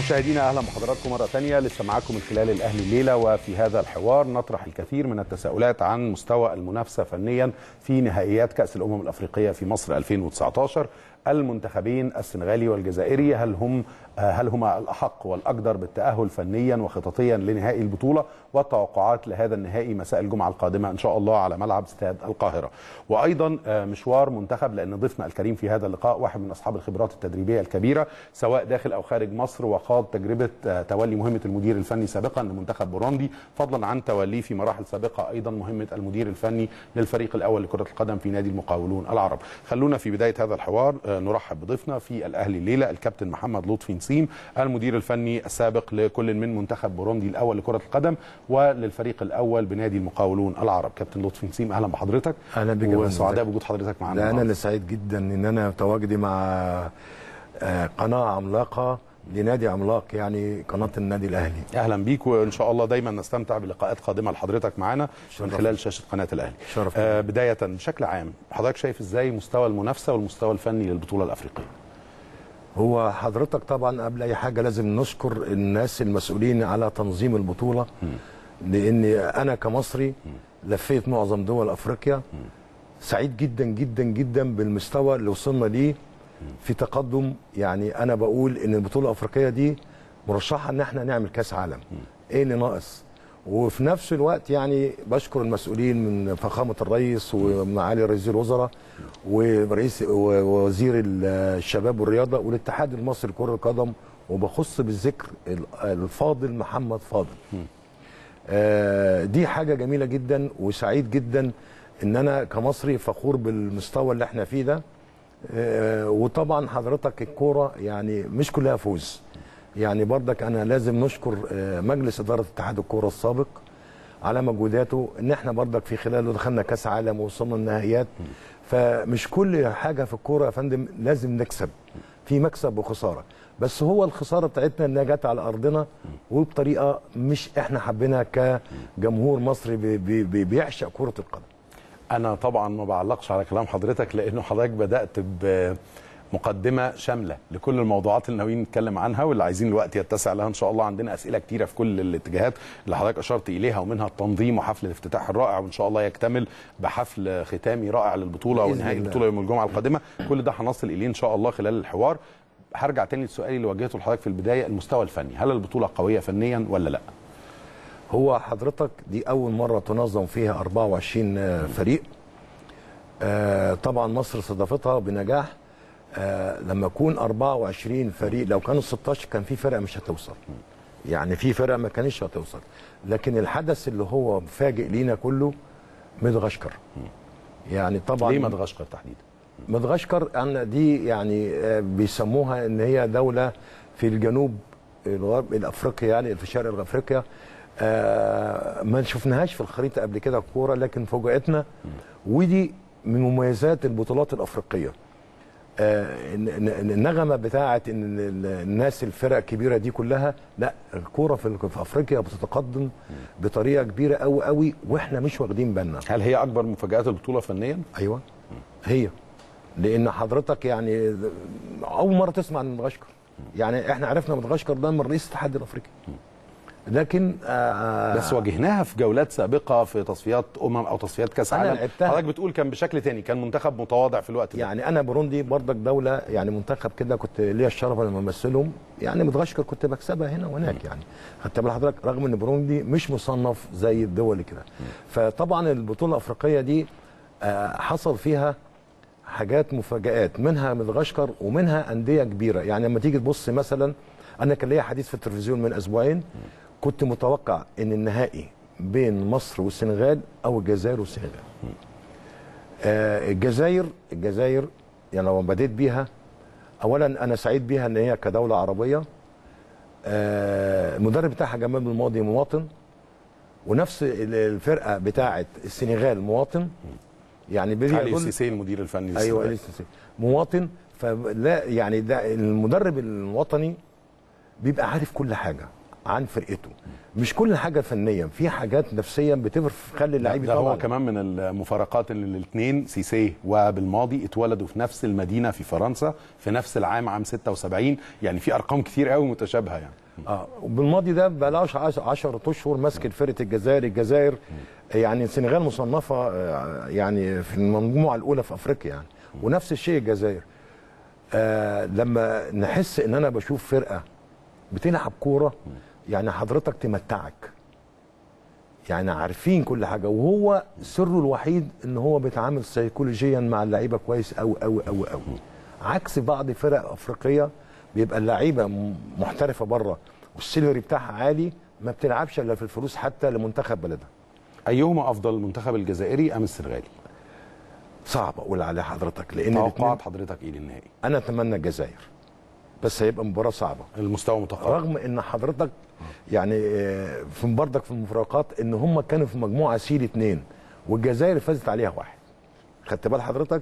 مشاهدينا اهلا بحضراتكم مره ثانيه. لسه معاكم من خلال الاهلي الليله، وفي هذا الحوار نطرح الكثير من التساؤلات عن مستوى المنافسه فنيا في نهائيات كاس الامم الافريقيه في مصر 2019. المنتخبين السنغالي والجزائري هل هما الاحق والاقدر بالتاهل فنيا وخططيا لنهائي البطوله، والتوقعات لهذا النهائي مساء الجمعه القادمه ان شاء الله على ملعب استاد القاهره. وايضا مشوار منتخب، لان ضيفنا الكريم في هذا اللقاء واحد من اصحاب الخبرات التدريبيه الكبيره سواء داخل او خارج مصر، وخاض تجربه تولي مهمه المدير الفني سابقا لمنتخب بوروندي، فضلا عن توليه في مراحل سابقه ايضا مهمه المدير الفني للفريق الاول لكره القدم في نادي المقاولون العرب. خلونا في بدايه هذا الحوار نرحب بضيفنا في الاهلي الليله الكابتن محمد لطفي نسيم، المدير الفني السابق لكل من منتخب بوروندي الاول لكره القدم وللفريق الاول بنادي المقاولون العرب. كابتن لطفي نسيم اهلا بحضرتك. اهلا بك، وسعداء بوجود حضرتك معنا. انا اللي سعيد جدا ان انا تواجدي مع قناه عملاقه لنادي عملاق، يعني قناه النادي الاهلي. اهلا بيك، وان شاء الله دايما نستمتع بلقاءات قادمه لحضرتك معنا من خلال شاشه قناه الاهلي. بدايه بشكل عام حضرتك شايف ازاي مستوى المنافسه والمستوى الفني للبطوله الافريقيه؟ هو حضرتك طبعا قبل اي حاجه لازم نشكر الناس المسؤولين على تنظيم البطوله، لان انا كمصري لفيت معظم دول افريقيا، سعيد جدا جدا جدا بالمستوى اللي وصلنا ليه في تقدم. يعني انا بقول ان البطوله الافريقيه دي مرشحه ان احنا نعمل كاس عالم. ايه اللي ناقص؟ وفي نفس الوقت يعني بشكر المسؤولين من فخامه الرئيس ومعالي رئيس الوزراء ورئيس ووزير الشباب والرياضه والاتحاد المصري لكره القدم، وبخص بالذكر الفاضل محمد فاضل. دي حاجه جميله جدا، وسعيد جدا ان انا كمصري فخور بالمستوى اللي احنا فيه ده. وطبعا حضرتك الكوره يعني مش كلها فوز، يعني برضك انا لازم نشكر مجلس اداره اتحاد الكوره السابق على مجهوداته، ان احنا برضك في خلاله دخلنا كاس عالم ووصلنا النهائيات. فمش كل حاجه في الكوره يا فندم لازم نكسب، في مكسب وخساره، بس هو الخساره بتاعتنا انها جت على ارضنا وبطريقه مش احنا حابينها كجمهور مصري بيعشق كره القدم. انا طبعا ما بعلقش على كلام حضرتك، لانه حضرتك بدات بمقدمه شامله لكل الموضوعات اللي ناويين نتكلم عنها واللي عايزين الوقت يتسع لها ان شاء الله. عندنا اسئله كتيره في كل الاتجاهات اللي حضرتك اشرت اليها، ومنها التنظيم وحفل الافتتاح الرائع، وان شاء الله يكتمل بحفل ختامي رائع للبطوله ونهائي البطوله يوم الجمعه القادمه. كل ده هنصل اليه ان شاء الله خلال الحوار. هرجع تاني لسؤالي اللي وجهته لحضرتك في البدايه، المستوى الفني، هل البطوله قويه فنيا ولا لا؟ هو حضرتك دي اول مره تنظم فيها 24 فريق. طبعا مصر استضافتها بنجاح. لما يكون 24 فريق، لو كانوا 16 كان في فرقه مش هتوصل، يعني في فرقه ما كانتش هتوصل. لكن الحدث اللي هو مفاجئ لينا كله مدغشقر. يعني طبعا ليه مدغشقر تحديدا؟ مدغشقر أن دي يعني بيسموها ان هي دوله في الجنوب الغرب الافريقي، يعني في شرق افريقيا. ما شفناهاش في الخريطه قبل كده الكوره، لكن فوجئتنا. ودي من مميزات البطولات الافريقيه. النغمه بتاعه ان الناس الفرق الكبيره دي كلها، لا الكوره في افريقيا بتتقدم بطريقه كبيره قوي قوي، واحنا مش واخدين بالنا. هل هي اكبر مفاجات البطوله فنيا؟ ايوه هي، لان حضرتك يعني اول مره تسمع عن مدغشقر. يعني احنا عرفنا مدغشقر ده من رئيس الاتحاد الافريقي، لكن بس واجهناها في جولات سابقه في تصفيات او تصفيات كاس عالم. حضرتك بتقول كان بشكل تاني، كان منتخب متواضع في الوقت ده. يعني انا بوروندي برضك دوله، يعني منتخب كده كنت ليا الشرف لما امثلهم. يعني مدغشقر كنت بكسبها هنا وهناك، يعني حتى حضرتك رغم ان بوروندي مش مصنف زي الدول كده. فطبعا البطوله الافريقيه دي حصل فيها حاجات مفاجآت، منها مدغشقر ومنها انديه كبيره. يعني لما تيجي تبص مثلا، انا كان ليا حديث في التلفزيون من اسبوعين، كنت متوقع ان النهائي بين مصر والسنغال او الجزائر والسنغال. الجزائر يعني لو بديت بيها، اولا انا سعيد بيها ان هي كدوله عربيه. المدرب بتاعها جمال الماضي مواطن، ونفس الفرقه بتاعه السنغال مواطن. يعني علي السيسي المدير الفني. ايوه علي السيسي مواطن. فلا يعني ده المدرب الوطني بيبقى عارف كل حاجه عن فرقته. مش كل حاجه فنيا، في حاجات نفسيا بتخلي اللعيب ده هو كمان من المفارقات ان الاثنين سيسي وبالماضي اتولدوا في نفس المدينه في فرنسا في نفس العام، عام 76. يعني في ارقام كتير قوي متشابهه يعني. وبالماضي ده بقالهاش 10 اشهر ماسك فرقه الجزائر. يعني السنغال مصنفه يعني في المجموعه الاولى في افريقيا يعني، ونفس الشيء الجزائر. لما نحس ان انا بشوف فرقه بتلعب كوره، يعني حضرتك تمتعك، يعني عارفين كل حاجه، وهو سره الوحيد ان هو بيتعامل سيكولوجيا مع اللعيبه كويس قوي قوي قوي قوي، عكس بعض فرق افريقيه بيبقى اللعيبه محترفه بره والسيلري بتاعها عالي، ما بتلعبش الا في الفلوس حتى لمنتخب بلدها. ايهما افضل، المنتخب الجزائري ام السنغالي؟ صعب اقول على حضرتك، لان توقعات حضرتك ايه للنهائي؟ انا اتمنى الجزائر، بس هيبقى مباراه صعبه، المستوى متقارب، رغم ان حضرتك يعني في برضك في المفارقات ان هم كانوا في مجموعه سي 2 والجزائر فازت عليها 1. خدت بال حضرتك؟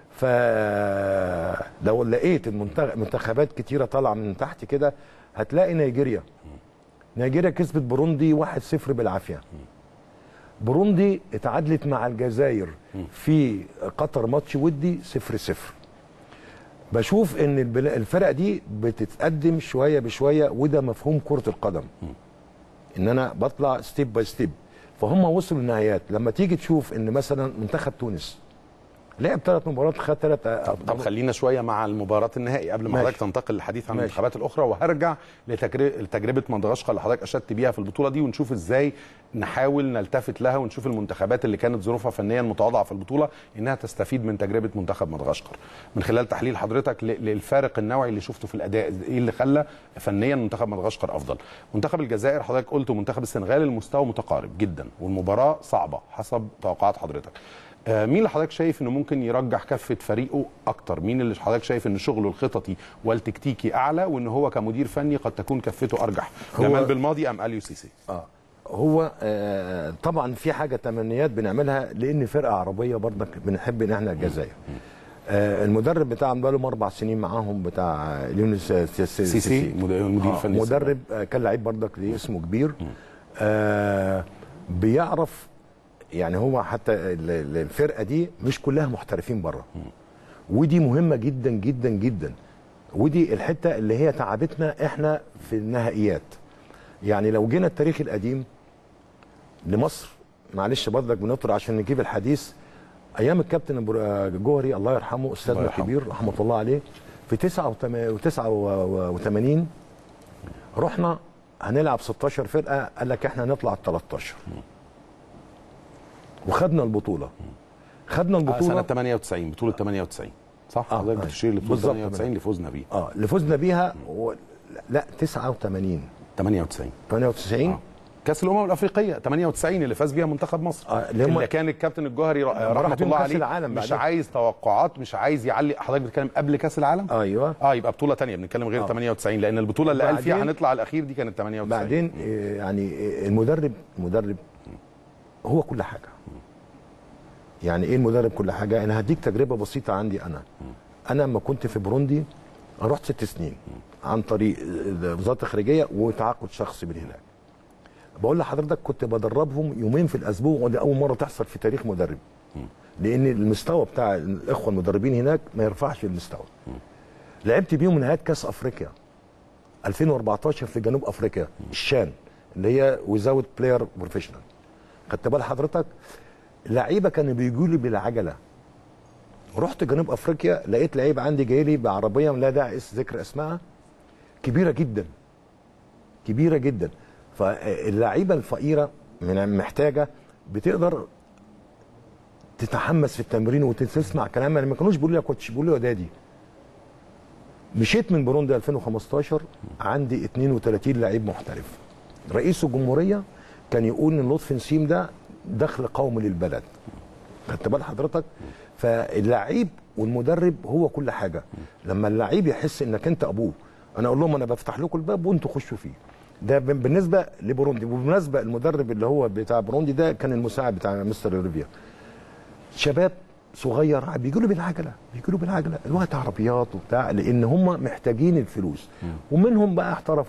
فلو لقيت منتخبات كتيره طالعه من تحت كده، هتلاقي نيجيريا كسبت بوروندي 1-0 بالعافيه. بوروندي اتعادلت مع الجزائر في قطر ماتش ودي 0-0. بشوف ان الفرق دي بتتقدم شويه بشويه، وده مفهوم كره القدم، ان انا بطلع ستيب باي ستيب. فهم وصلوا للنهايات. لما تيجي تشوف ان مثلا منتخب تونس لعب 3 مباريات خد 3. طب خلينا شويه مع المباراه النهائي قبل ما حضرتك تنتقل للحديث عن المنتخبات الاخرى، وهرجع لتجربه مدغشقر اللي حضرتك اشدت بيها في البطوله دي، ونشوف ازاي نحاول نلتفت لها، ونشوف المنتخبات اللي كانت ظروفها فنيا متواضعه في البطوله انها تستفيد من تجربه منتخب مدغشقر. من خلال تحليل حضرتك للفارق النوعي اللي شفته في الاداء، ايه اللي خلى فنيا منتخب مدغشقر افضل؟ منتخب الجزائر حضرتك قلت، ومنتخب السنغال المستوى متقارب جدا والمباراه صعبه حسب توقعات حضرتك. مين اللي حضرتك شايف انه ممكن يرجح كفه فريقه اكتر؟ مين اللي حضرتك شايف ان شغله الخططي والتكتيكي اعلى، وان هو كمدير فني قد تكون كفته ارجح؟ جمال بالماضي ام اليو سيسي؟ هو طبعا في حاجه تمنيات بنعملها، لان فرقه عربيه برضك بنحب ان احنا الجزائر. المدرب بتاعهم بقى لهم 4 سنين معاهم، بتاع ليونس سيسي مدير فني، مدرب كان لعيب برضك ليه اسمه كبير، بيعرف يعني. هو حتى الفرقه دي مش كلها محترفين بره، ودي مهمه جدا جدا جدا، ودي الحته اللي هي تعبتنا احنا في النهائيات. يعني لو جينا التاريخ القديم لمصر، معلش برضك بنطر عشان نجيب الحديث، ايام الكابتن جوهري الله يرحمه، استاذنا الكبير رحمه الله عليه، في 89 رحنا هنلعب 16 فرقه، قال لك احنا هنطلع 13 وخدنا البطوله. سنه 98، بطوله 98 صح؟ حضرتك بتشير لبطوله 98 اللي فزنا بيها. اللي فزنا بيها لا 98 كاس الامم الافريقيه 98 اللي فاز بيها منتخب مصر، اللي كان الكابتن الجوهري رحمه الله عليه مش عايز توقعات، مش عايز يعلي. حضرتك بتتكلم قبل كاس العالم؟ ايوه. يبقى بطوله ثانيه بنتكلم غير 98، لان البطوله اللي قال فيها هنطلع الاخير دي كانت 98. بعدين يعني المدرب هو كل حاجه. يعني ايه المدرب كل حاجه؟ انا هديك تجربه بسيطه عندي. انا لما كنت في بروندي رحت 6 سنين عن طريق وزاره الخارجيه وتعاقد شخصي من هناك. بقول لحضرتك كنت بدربهم يومين في الاسبوع، ودي اول مره تحصل في تاريخ مدرب، لان المستوى بتاع الاخوه المدربين هناك ما يرفعش المستوى. لعبت بيهم نهائي كاس افريقيا 2014 في جنوب افريقيا، الشان اللي هي ويزاوت بلاير بروفيشنال. خدت بال حضرتك؟ لعيبه كانوا بيجوا لي بالعجله. رحت جنوب افريقيا لقيت لعيب عندي جاي لي بعربيه لا داعي ذكر اسمها، كبيره جدا كبيره جدا. فاللعيبه الفقيره محتاجه بتقدر تتحمس في التمرين وتسمع كلام. يعني ما كانوش بيقولوا لي يا كوتش، بيقولوا لي يا دادي. مشيت من بروندي 2015 عندي 32 لعيب محترف. رئيس الجمهوريه كان يقول ان لطفي نسيم ده دخل قومي للبلد. خدت بال حضرتك؟ فاللعيب والمدرب هو كل حاجه. لما اللعيب يحس انك انت ابوه، انا اقول لهم انا بفتح لكم الباب وانتوا خشوا فيه. ده بالنسبه لبروندي. وبالمناسبه المدرب اللي هو بتاع بروندي ده كان المساعد بتاع مستر ريفيا. شباب صغير بيجوا له بالعجله، الوقت عربيات وبتاع، لان هم محتاجين الفلوس. ومنهم بقى احترفوا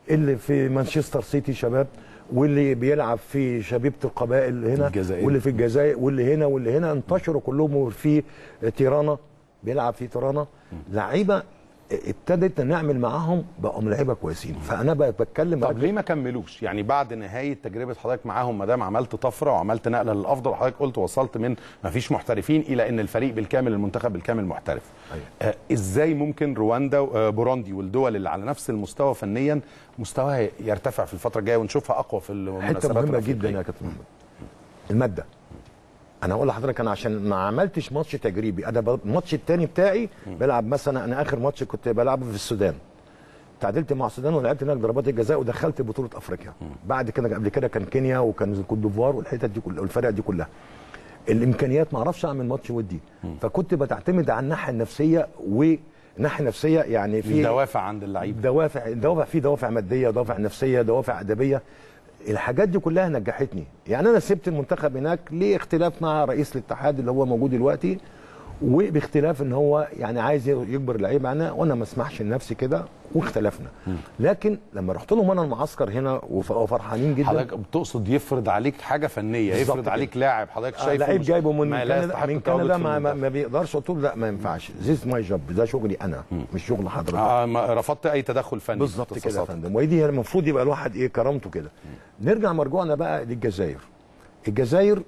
اللي في مانشستر سيتي شباب، واللي بيلعب في شبيبه القبائل هنا الجزائر. واللي في الجزائر واللي هنا واللي هنا، انتشروا كلهم في تيرانا بيلعب في تيرانا. لعيبه ابتدت نعمل معاهم بقوا لعيبه كويسين. فانا بتكلم طب ليه ما كملوش؟ يعني بعد نهايه تجربه حضرتك معاهم ما دام عملت طفره وعملت نقله للافضل، وحضرتك قلت وصلت من ما فيش محترفين الى ان الفريق بالكامل المنتخب بالكامل محترف. أيوة. ازاي ممكن رواندا بوروندي والدول اللي على نفس المستوى فنيا مستواها يرتفع في الفتره الجايه ونشوفها اقوى في المناسبات؟ حته مهمه جدا يا كابتن محمد، الماده. انا هقول لحضرتك، انا عشان ما عملتش ماتش تجريبي، انا الماتش الثاني بتاعي بلعب مثلا، انا اخر ماتش كنت بلعبه في السودان، تعادلت مع السودان ولعبت هناك ضربات الجزاء ودخلت بطوله افريقيا. بعد كده قبل كده كان كينيا وكان كوت ديفوار والحتت دي كلها والفرق دي كلها. الامكانيات ما اعرفش اعمل ماتش ودي، فكنت بتعتمد على الناحيه النفسيه، والناحيه النفسيه يعني في دوافع عند اللعيب، دوافع في دوافع ماديه، دوافع نفسيه، دوافع ادبيه. الحاجات دي كلها نجحتني. يعني انا سبت المنتخب هناك لاختلاف مع رئيس الاتحاد اللي هو موجود دلوقتي، وباختلاف ان هو يعني عايز يجبر اللعيبه عنها، وانا ما اسمحش لنفسي كده واختلفنا. لكن لما رحت لهم انا المعسكر هنا وفرحانين جدا. حضرتك بتقصد يفرض عليك حاجه فنيه، يفرض عليك لاعب حضرتك شايفه لعيب جايبه من كندا ما بيقدرش، قلت له لا ما ينفعش، ذيس ماي جوب، ده شغلي انا مش شغل حضرتك. رفضت اي تدخل فني بالظبط كده يا فندم. ودي المفروض يبقى الواحد ايه كرامته كده. نرجع مرجوعنا بقى للجزائر. الجزائر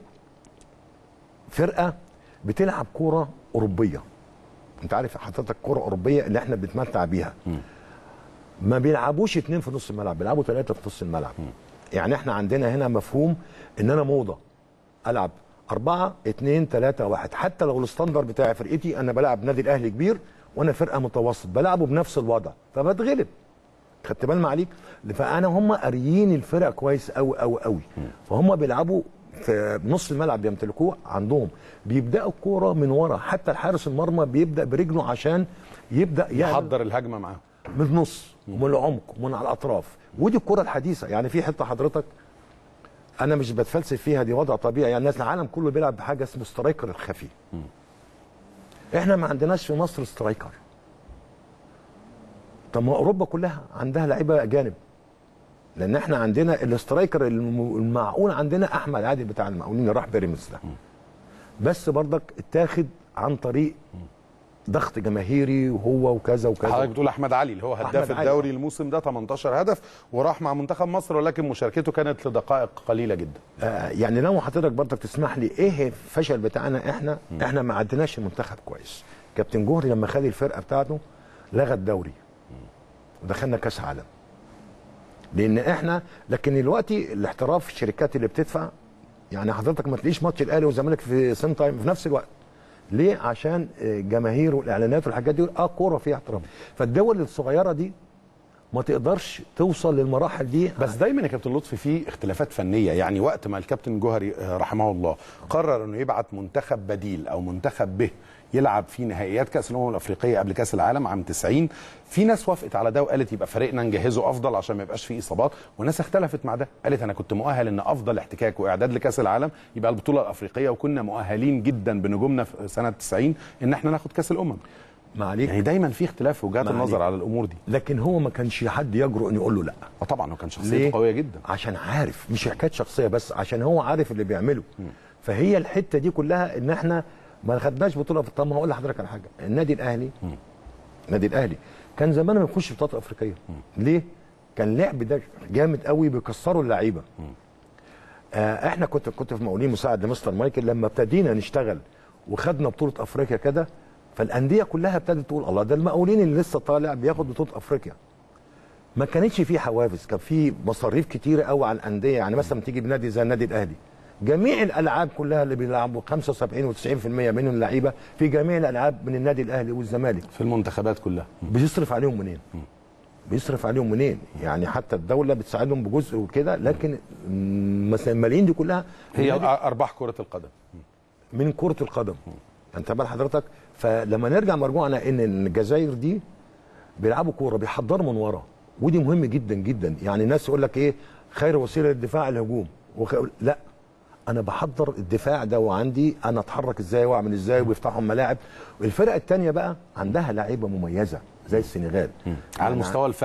فرقه بتلعب كوره اوروبيه، انت عارف حضرتك كوره اوروبيه اللي احنا بنتمتع بيها. ما بيلعبوش 2 في نص الملعب، بيلعبوا 3 في نص الملعب. يعني احنا عندنا هنا مفهوم ان انا موضه العب 4 2 3 1، حتى لو الستاندر بتاع فرقتي انا بلعب نادي الاهلي كبير وانا فرقه متوسط بلعبه بنفس الوضع فبتغلب. خدت بال معاليك؟ فانا هم قاريين الفرق كويس قوي قوي قوي، فهم بيلعبوا في نص الملعب بيمتلكوه عندهم، بيبداوا الكوره من ورا، حتى الحارس المرمى بيبدا برجله عشان يبدا يحضر الهجمه معاهم من النص ومن العمق ومن على الاطراف. ودي الكره الحديثه. يعني في حته حضرتك انا مش بتفلسف فيها، دي وضع طبيعي. يعني الناس العالم كله بيلعب بحاجه اسمه سترايكر الخفي. احنا ما عندناش في مصر سترايكر. طب ما اوروبا كلها عندها لعيبه اجانب، لان احنا عندنا الاسترايكر المعقول عندنا احمد عادل بتاع المقاولين اللي راح بيراميدز ده، بس برضك اتاخد عن طريق ضغط جماهيري وهو وكذا وكذا. حضرتك بتقول احمد علي اللي هو هداف الدوري الموسم ده 18 هدف وراح مع منتخب مصر، ولكن مشاركته كانت لدقائق قليله جدا. يعني لو حضرتك برضك تسمح لي، ايه الفشل بتاعنا احنا ما عدناش المنتخب كويس. كابتن جوهري لما خد الفرقه بتاعته لغى الدوري ودخلنا كاس عالم، لان احنا لكن دلوقتي الاحتراف الشركات اللي بتدفع، يعني حضرتك ما تلاقيش ماتش الاهلي والزمالك في سيم تايم في نفس الوقت. ليه؟ عشان جماهير والاعلانات والحاجات دي كوره فيها احتراف. فالدول الصغيره دي ما تقدرش توصل للمراحل دي. بس دايما يا كابتن لطفي في اختلافات فنيه. يعني وقت ما الكابتن جوهري رحمه الله قرر انه يبعت منتخب بديل او منتخب به يلعب في نهائيات كاس الامم الافريقيه قبل كاس العالم عام 90، في ناس وافقت على ده وقالت يبقى فريقنا نجهزه افضل عشان ما يبقاش فيه اصابات، وناس اختلفت مع ده قالت انا كنت مؤهل ان افضل احتكاك واعداد لكاس العالم يبقى البطوله الافريقيه، وكنا مؤهلين جدا بنجومنا في سنه 90 ان احنا ناخد كاس الامم. معليك يعني دايما في اختلاف في وجهات النظر على الامور دي، لكن هو ما كانش حد يجرؤ انه يقول له لا. طبعا هو كان شخصيته قويه جدا، عشان عارف مش حكايه شخصيه بس، عشان هو عارف اللي بيعمله. فهي الحته دي كلها ان احنا ما خدناش بطوله. طب ما هقول لحضرتك على حاجه، النادي الاهلي كان زمان ما يخش في بطوله افريقيه. ليه؟ كان لعب ده جامد قوي بيكسروا اللعيبه. احنا كنت في مقاولين مساعد لمستر مايكل، لما ابتدينا نشتغل وخدنا بطوله افريقيا كده، فالانديه كلها ابتدت تقول الله ده المقاولين اللي لسه طالع بياخد بطوله افريقيا. ما كانتش في حوافز، كان في مصاريف كتيره قوي على الانديه. يعني مثلا تيجي بنادي زي النادي الاهلي، جميع الالعاب كلها اللي بيلعبوا 75 و90% من اللعيبه في جميع الالعاب من النادي الاهلي والزمالك في المنتخبات كلها. بيصرف عليهم منين؟ بيصرف عليهم منين؟ يعني حتى الدوله بتساعدهم بجزء وكده، لكن مثلا الملايين دي كلها هي ارباح كره القدم من كره القدم. انت بال حضرتك. فلما نرجع مرجوعنا ان الجزائر دي بيلعبوا كوره بيحضروا من ورا، ودي مهم جدا جدا. يعني الناس يقول لك ايه خير وسيله للدفاع الهجوم، لا انا بحضر الدفاع ده وعندي انا اتحرك ازاي واعمل ازاي وبيفتحهم ملاعب. الفرق الثانيه بقى عندها لعيبه مميزه زي السنغال على المستوى الفردي.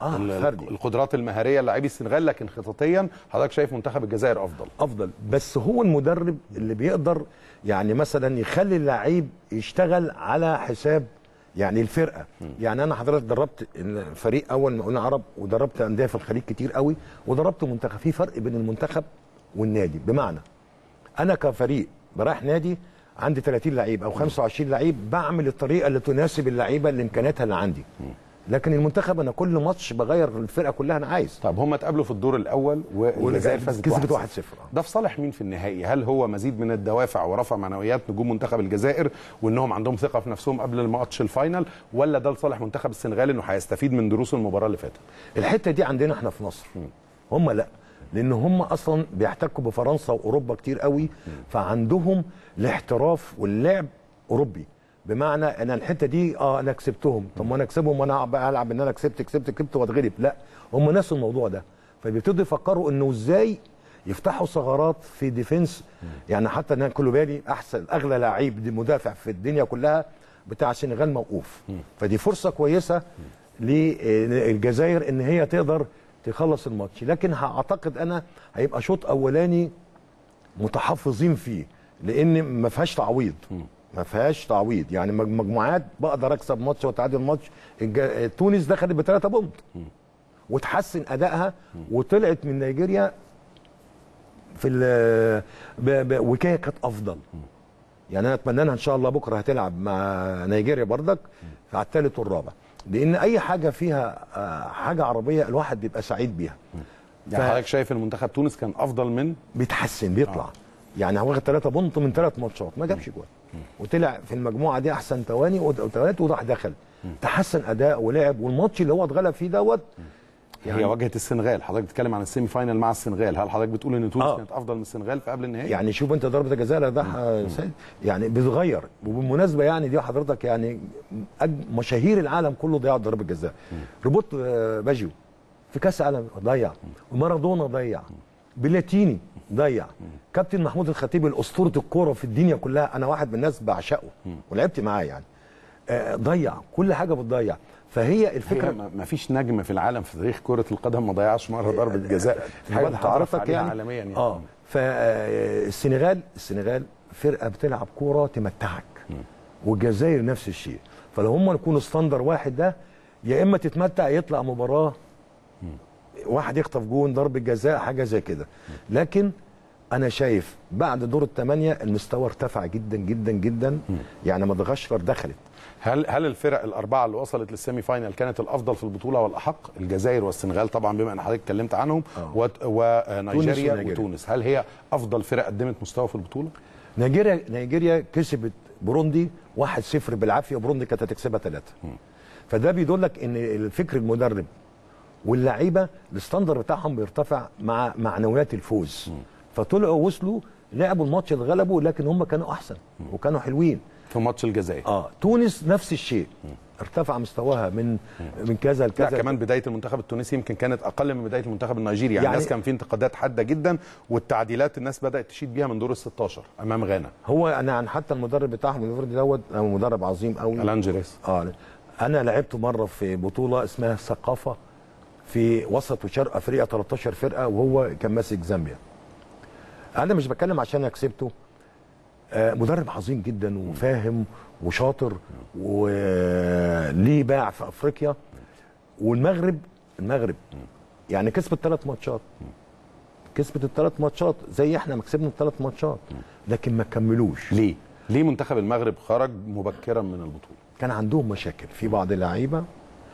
القدرات المهاريه للاعبي السنغال، لكن خططيا حضرتك شايف منتخب الجزائر افضل. بس هو المدرب اللي بيقدر يعني مثلا يخلي اللعيب يشتغل على حساب يعني الفرقه. يعني انا حضرتك دربت فريق اول ما قلنا عرب، ودربت انديه في الخليج كتير قوي، ودربت منتخب. في فرق بين المنتخب والنادي، بمعنى انا كفريق برايح نادي عندي 30 لعيب او 25 لعيب، بعمل الطريقه اللي تناسب اللعيبه اللي امكانياتها اللي عندي. لكن المنتخب انا كل ماتش بغير الفرقه كلها انا عايز. طب هم اتقابلوا في الدور الاول والجزائر كسبت 1-0. ده في صالح مين في النهائي؟ هل هو مزيد من الدوافع ورفع معنويات نجوم منتخب الجزائر وانهم عندهم ثقه في نفسهم قبل الماتش الفاينل، ولا ده لصالح منتخب السنغال انه هيستفيد من دروس المباراه اللي فاتت؟ الحته دي عندنا احنا في مصر. هم لا، لان هم اصلا بيحتكوا بفرنسا واوروبا كتير قوي، فعندهم الاحتراف واللعب اوروبي. بمعنى ان الحته دي انا كسبتهم، طب ما انا اكسبهم وانا بقى العب ان انا كسبت واتغلب. لا، هم ناسوا الموضوع ده، فبيبتدوا يفكروا انه ازاي يفتحوا ثغرات في ديفنس. يعني حتى انا كله بالي احسن اغلى لعيب مدافع في الدنيا كلها بتاع السنغال موقوف، فدي فرصه كويسه للجزائر ان هي تقدر تخلص الماتش. لكن اعتقد انا هيبقى شوط اولاني متحفظين فيه، لان ما فيهاش تعويض. ما فيهاش تعويض، يعني مجموعات بقدر اكسب ماتش واتعادل ماتش. تونس دخلت ب3 بونت وتحسن ادائها وطلعت من نيجيريا في وكايه كانت افضل. يعني انا اتمنى لها ان شاء الله بكره هتلعب مع نيجيريا بردك على الثالث والرابع، لان اي حاجه فيها حاجه عربيه الواحد بيبقى سعيد بيها. يعني حضرتك شايف المنتخب تونس كان افضل من بيتحسن بيطلع. يعني هو واخد 3 بونت من 3 ماتشات ما جابش جوان، وطلع في المجموعه دي احسن تواني وراح دخل تحسن اداء ولعب. والماتش اللي هو اتغلب فيه دوت يعني هي واجهه السنغال. حضرتك بتتكلم عن السيمي فاينال مع السنغال، هل حضرتك بتقول ان تونس كانت افضل من السنغال في قبل النهائي؟ يعني شوف انت ضربه الجزاء ده يعني بتغير. وبالمناسبه يعني دي حضرتك يعني مشاهير العالم كله ضيعوا ضربه الجزاء. روبوت باجيو في كاس العالم ضيع، ومارادونا ضيع، بلاتيني ضيع، كابتن محمود الخطيب الاسطوره الكوره في الدنيا كلها، انا واحد من الناس بعشقه ولعبت معاه يعني، ضيع كل حاجه بتضيع. فهي الفكره ما فيش نجم في العالم في تاريخ كره القدم ما ضيعش مره ضربه جزاء، حاجه متعارف عليها يعني عالميا يعني. فالسنغال فرقه بتلعب كوره تمتعك، والجزائر نفس الشيء. فلو هم يكونوا ستاندر واحد ده، يا اما تتمتع يطلع مباراه واحد يخطف جون ضربه جزاء حاجه زي كده. لكن انا شايف بعد دور الثمانيه المستوى ارتفع جدا جدا جدا. يعني مدغشقر دخلت. هل الفرق الاربعه اللي وصلت للسيمي فاينال كانت الافضل في البطوله والاحق؟ الجزائر والسنغال طبعا بما ان حضرتك اتكلمت عنهم، ونيجيريا وتونس، هل هي افضل فرق قدمت مستوى في البطوله؟ نيجيريا كسبت بوروندي 1-0 بالعافيه، وبوروندي كانت هتكسبها 3. فده بيدلك ان الفكر المدرب واللعيبه الستاندر بتاعهم بيرتفع مع معنويات الفوز. فطلعوا وصلوا لعبوا الماتش اللي غلبوا، لكن هم كانوا احسن وكانوا حلوين في ماتش الجزائر. تونس نفس الشيء، ارتفع مستواها من كذا لكذا. لا كمان بدايه المنتخب التونسي يمكن كانت اقل من بدايه المنتخب النيجيري. يعني الناس كان في انتقادات حاده جدا، والتعديلات الناس بدات تشيد بيها من دور ال16 امام غانا. هو انا حتى المدرب بتاعهم الفردي دوت مدرب عظيم قوي، الانجريس. انا لعبته مره في بطوله اسمها ثقافه في وسط وشرق افريقيا 13 فرقه، وهو كان ماسك زامبيا. انا مش بتكلم عشان كسبته، مدرب عظيم جدا وفاهم وشاطر وليه باع في افريقيا. والمغرب يعني كسبت 3 ماتشات، كسبت ال3 ماتشات زي احنا ما كسبنا ال3 ماتشات، لكن ما كملوش. ليه منتخب المغرب خرج مبكرا من البطوله؟ كان عندهم مشاكل في بعض اللعيبه،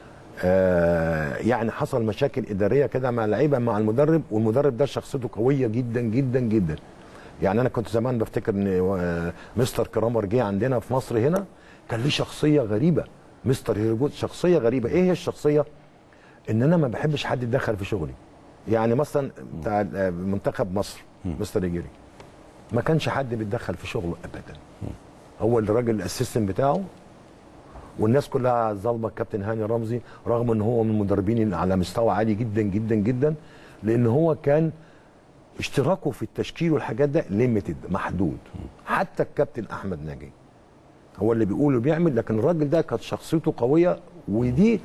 يعني حصل مشاكل اداريه كده مع اللعيبه مع المدرب، والمدرب ده شخصيته قويه جدا جدا جدا. يعني انا كنت زمان بفتكر ان مستر كرامر جه عندنا في مصر هنا، كان ليه شخصيه غريبه. مستر هيرجوت شخصيه غريبه. ايه هي الشخصيه؟ ان انا ما بحبش حد يتدخل في شغلي. يعني مثلا بتاع منتخب مصر مستر يجري ما كانش حد بيتدخل في شغله ابدا. هو الراجل الاسيستنت بتاعه، والناس كلها ظالمه الكابتن هاني رمزي، رغم ان هو من المدربين على مستوى عالي جدا جدا جدا، لان هو كان اشتراكه في التشكيل والحاجات ده ليميتد محدود. حتى الكابتن احمد ناجي هو اللي بيقول وبيعمل، لكن الراجل ده كانت شخصيته قويه. ودي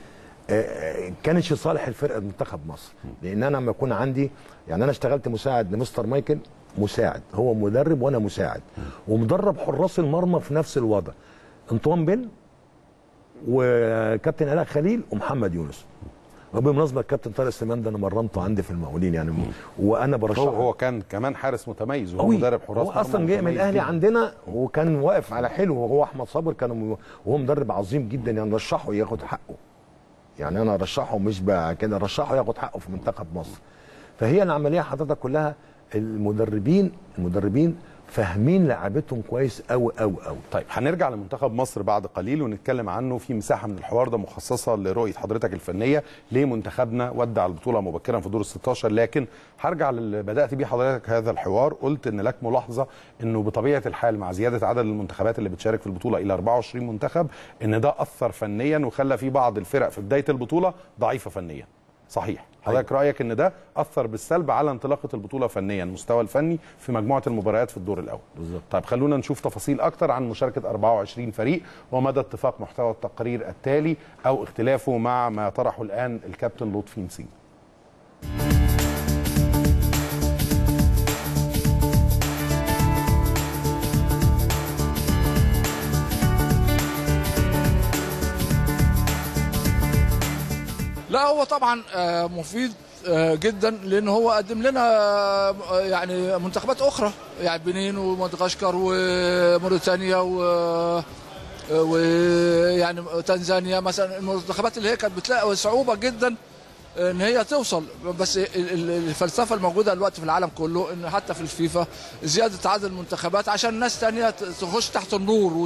كانش صالح الفرقه منتخب مصر، لان انا لما يكون عندي يعني انا اشتغلت مساعد لمستر مايكل، مساعد هو مدرب وانا مساعد، ومدرب حراس المرمى في نفس الوضع، انطوان بيل وكابتن علاء خليل ومحمد يونس. وبالمناسبه الكابتن طارق سليمان ده انا مرنته عندي في المقاولين يعني، وانا برشحه. هو كان كمان حارس متميز وهو مدرب حراس، هو اصلا جاي من الاهلي عندنا وكان واقف على حلو، وهو احمد صابر كان وهو مدرب عظيم جدا يعني، رشحه ياخد حقه. يعني انا رشحه مش بقى كده، رشحه ياخد حقه في منتخب مصر. فهي العمليه حضرتك كلها المدربين فاهمين لعبتهم كويس قوي قوي قوي. طيب هنرجع لمنتخب مصر بعد قليل ونتكلم عنه، في مساحه من الحوار ده مخصصه لرؤيه حضرتك الفنيه ليه منتخبنا ودع البطوله مبكرا في دور ال16. لكن هرجع للي بدات بيه حضرتك هذا الحوار، قلت ان لك ملاحظه انه بطبيعه الحال مع زياده عدد المنتخبات اللي بتشارك في البطوله الى 24 منتخب ان ده اثر فنيا وخلى في بعض الفرق في بدايه البطوله ضعيفه فنيا. صحيح؟ حضرتك رايك ان ده اثر بالسلب على انطلاقه البطوله فنيا، المستوى الفني في مجموعه المباريات في الدور الاول. بالظبط. طيب خلونا نشوف تفاصيل اكتر عن مشاركه 24 فريق ومدى اتفاق محتوى التقرير التالي او اختلافه مع ما طرحه الان الكابتن لطفي نسيم. لا هو طبعا مفيد جدا، لان هو قدم لنا يعني منتخبات اخرى، يعني بنين ومدغشقر وموريتانيا ويعني تنزانيا مثلا، المنتخبات اللي هي كانت بتلاقي صعوبه جدا ان هي توصل. بس الفلسفه الموجوده دلوقتي في العالم كله ان حتى في الفيفا زياده عدد المنتخبات عشان ناس ثانيه تخش تحت النور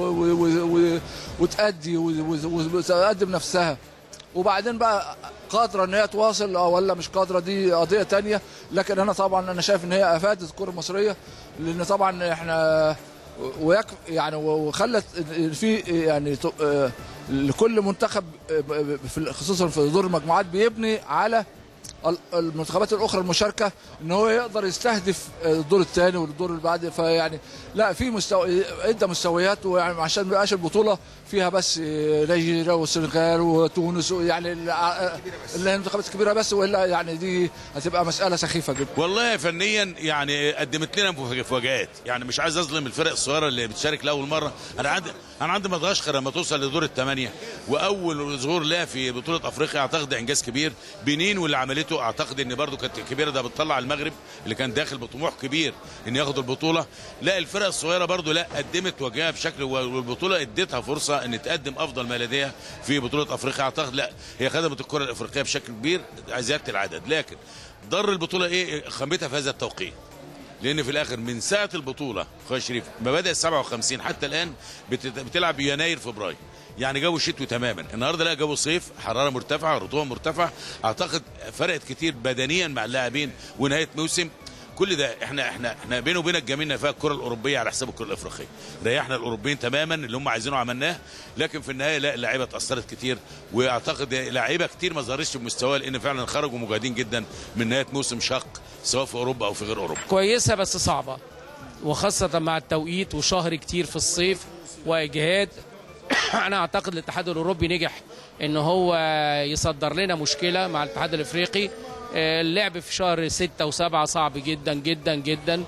وتأدي وتقدم نفسها، وبعدين بقى قادره ان هي تواصل ولا مش قادره دي قضيه ثانيه. لكن انا طبعا انا شايف ان هي افادت الكره المصريه، لان طبعا احنا يعني وخلت في يعني لكل منتخب خصوصا في دور المجموعات بيبني على المنتخبات الاخرى المشاركه ان هو يقدر يستهدف الدور الثاني والدور اللي بعد. فيعني لا في مستوى ادى مستويات، ويعني عشان ما يبقاش البطوله فيها بس نيجيريا والسنغال وتونس، يعني المنتخبات الكبيره بس، والا يعني دي هتبقى مساله سخيفه جدا. والله فنيا يعني قدمت لنا مفاجآت، يعني مش عايز اظلم الفرق الصغيره اللي بتشارك لاول مره. انا عندي مدغشقر لما توصل لدور الثمانيه واول ظهور لها في بطوله افريقيا اعتقد انجاز كبير. بنين واللي عملته اعتقد ان برده كانت كبيره، ده بتطلع المغرب اللي كان داخل بطموح كبير ان ياخد البطوله. لا الفرق الصغيره برده لا قدمت وجهها بشكل، والبطوله اديتها فرصه ان تقدم افضل ما لديها في بطوله افريقيا. اعتقد لا هي خدمت الكره الافريقيه بشكل كبير زياده العدد، لكن ضر البطوله ايه؟ خمتها في هذا التوقيت، لان في الاخر من ساعه البطوله اخويا شريف مبادئ 57 حتى الان بتلعب يناير فبراير، يعني جو شتوي تماما. النهارده لا جو صيف، حراره مرتفعه، رطوبه مرتفعه، اعتقد فرقت كتير بدنيا مع اللاعبين، ونهايه موسم كل ده احنا بينه وبينك جميلنا فيها الكره الاوروبيه على حساب الكره الافريقيه. ريحنا الاوروبيين تماما اللي هم عايزينه عملناه، لكن في النهايه لا اللعيبه اتاثرت كتير، واعتقد لعيبه كتير ما ظهرتش بمستواه، لان فعلا خرجوا مجاهدين جدا من نهايه موسم شاق سواء في اوروبا او في غير اوروبا. كويسه بس صعبه، وخاصه مع التوقيت وشهر كتير في الصيف واجهاد. انا اعتقد الاتحاد الاوروبي نجح ان هو يصدر لنا مشكله مع الاتحاد الافريقي. اللعب في شهر 6 و7 صعب جدا جدا جدا.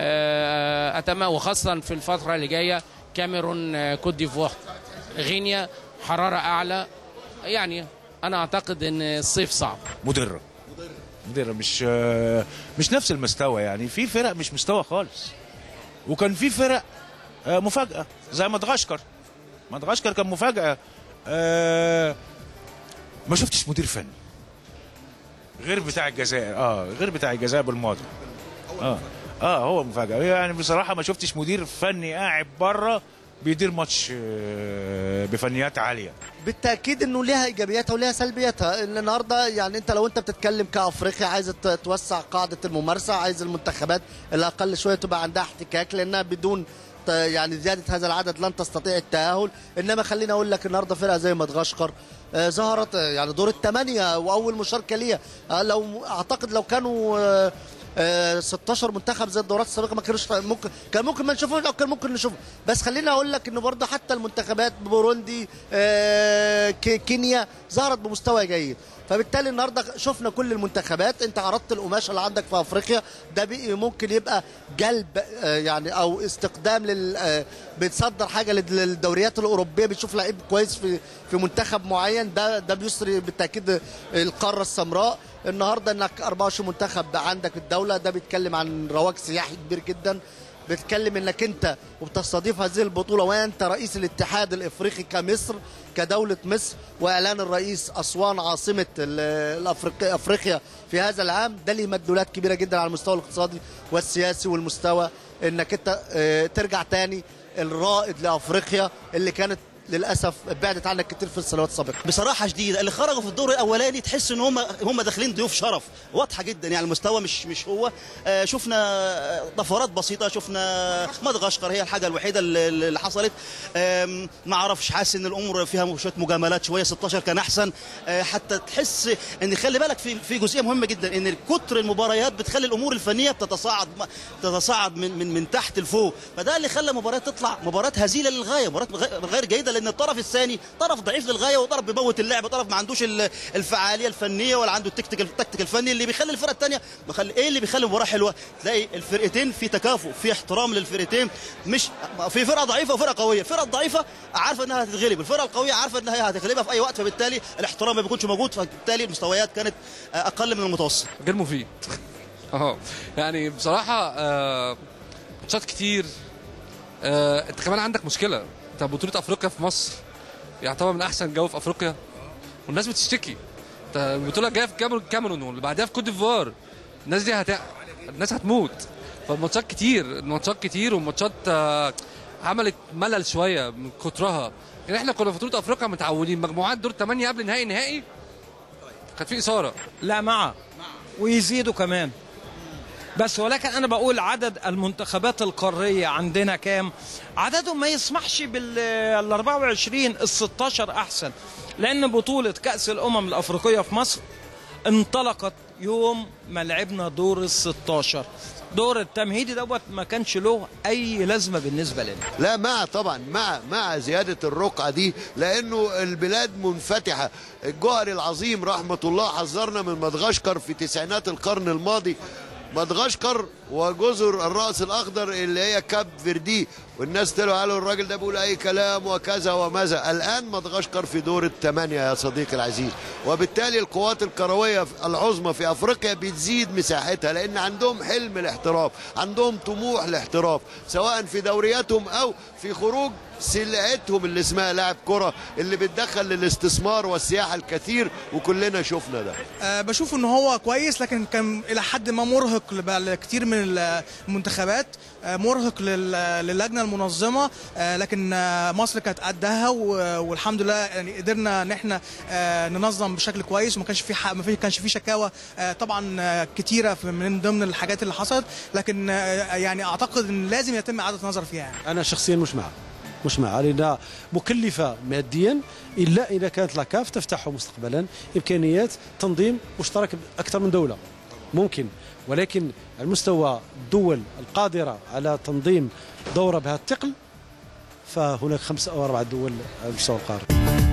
اتمنى وخاصه في الفتره اللي جايه كاميرون، كوت ديفوار، غينيا حراره اعلى. يعني انا اعتقد ان الصيف صعب. مدرب مش نفس المستوى، يعني في فرق مش مستوى خالص، وكان في فرق مفاجاه زي مدغشقر كان مفاجاه. ما شفتش مدير فني غير بتاع الجزائر بالماضي. هو مفاجاه يعني بصراحه. ما شفتش مدير فني قاعد بره بيدير ماتش بفنيات عاليه. بالتاكيد انه لها ايجابياتها ولها سلبياتها. النهارده يعني انت لو انت بتتكلم كافريقيا عايز توسع قاعده الممارسه، عايز المنتخبات الاقل شويه تبقى عندها احتكاك، لانها بدون يعني زياده هذا العدد لن تستطيع التاهل. انما خليني اقول لك النهارده فرقه زي مدغشقر ظهرت يعني دور الثمانيه واول مشاركه ليها. اعتقد لو كانوا 16 منتخب زي الدورات السابقه ما كانوش ممكن ما نشوفوش، او كان ممكن نشوفه. بس خليني اقول لك انه برضه حتى المنتخبات بوروندي كينيا ظهرت بمستوى جيد. فبالتالي النهارده شفنا كل المنتخبات. انت عرضت القماشه اللي عندك في افريقيا، ده ممكن يبقى جلب يعني او استقدام بتصدر حاجه للدوريات الاوروبيه، بتشوف لعيب كويس في منتخب معين، ده بيسري بالتاكيد القاره السمراء. النهارده انك 24 منتخب عندك في الدوله، ده بيتكلم عن رواج سياحي كبير جدا. بتتكلم انك انت وبتستضيف هذه البطوله وانت رئيس الاتحاد الافريقي كمصر، كدوله مصر، واعلان الرئيس اسوان عاصمه افريقيا في هذا العام، ده ليه مدلولات كبيره جدا على المستوى الاقتصادي والسياسي والمستوى انك انت ترجع تاني الرائد لافريقيا اللي كانت للاسف بعدت عنك كتير في السنوات السابقه. بصراحه شديده اللي خرجوا في الدور الاولاني تحس ان هم داخلين ضيوف شرف، واضحه جدا يعني المستوى مش هو. شفنا طفرات بسيطه، شفنا مدغشقر هي الحاجه الوحيده اللي حصلت. ما اعرفش، حاسس ان الامور فيها شويه مجاملات شويه. 16 كان احسن. حتى تحس ان خلي بالك في جزئيه مهمه جدا، ان كتر المباريات بتخلي الامور الفنيه بتتصاعد من تحت لفوق، فده اللي خلى المباريات تطلع مباريات هزيله للغايه، مباريات غير جيده، لان الطرف الثاني طرف ضعيف للغايه، وطرف بيموت اللعب، طرف ما عندوش الفعاليه الفنيه ولا عنده التكتيك الفني اللي بيخلي الفرقه الثانيه ايه اللي بيخلي المباراه حلوه. تلاقي الفرقتين في تكافؤ، في احترام للفرقتين، مش في فرقه ضعيفه وفرقه قويه. الفرقه الضعيفه عارفه انها هتتغلب، الفرقه القويه عارفه انها هتغلبها في اي وقت، فبالتالي الاحترام ما بيكونش موجود، فبالتالي المستويات كانت اقل من المتوسط. غير مفيد. يعني بصراحه ماتشات كتير. انت كمان عندك مشكله، انت بطوله افريقيا في مصر يعتبر من احسن جو في افريقيا، والناس بتشتكي. انت البطوله جايه في الكاميرون واللي بعدها في كوت ديفوار، الناس دي الناس هتموت. فالماتشات كتير والماتشات عملت ملل شويه من كترها. يعني احنا كنا في بطوله افريقيا متعودين مجموعات دور 8 قبل نهائي كانت في اثاره. لا مع ويزيدوا كمان، بس ولكن انا بقول عدد المنتخبات القاريه عندنا كام؟ عددهم ما يسمحش بال 24. ال 16 احسن، لان بطوله كاس الامم الافريقيه في مصر انطلقت يوم ما لعبنا دور ال 16. دور التمهيدي دوت ما كانش له اي لازمه بالنسبه لنا. لا مع طبعا مع زياده الرقعه دي، لانه البلاد منفتحه. الجوهري العظيم رحمه الله حذرنا من مدغشقر في تسعينات القرن الماضي. مدغشقر وجزر الرأس الأخضر اللي هي كاب فيردي، والناس طلعوا قالوا الراجل ده بيقول أي كلام وكذا وماذا. الآن مدغشقر في دور الثمانية يا صديقي العزيز، وبالتالي القوات الكروية العظمى في أفريقيا بتزيد مساحتها، لأن عندهم حلم الاحتراف، عندهم طموح الاحتراف، سواء في دورياتهم أو في خروج سلعتهم اللي اسمها لاعب كرة، اللي بتدخل للاستثمار والسياحة الكثير، وكلنا شفنا ده. بشوف ان هو كويس، لكن كان الى حد ما مرهق لكتير من المنتخبات، مرهق للجنة المنظمة، لكن مصر كانت قدها والحمد لله يعني قدرنا ان احنا ننظم بشكل كويس، وما كانش في شكاوى طبعا كتيرة من ضمن الحاجات اللي حصلت، لكن يعني اعتقد ان لازم يتم اعادة النظر فيها. يعني انا شخصيا مش معها لأنها مكلفة ماديا، إلا إذا كانت لاكاف تفتح مستقبلا إمكانيات تنظيم مشترك أكثر من دولة ممكن، ولكن على مستوى الدول القادرة على تنظيم دورة بهذا الثقل فهناك 5 أو 4 دول على مستوى القارة.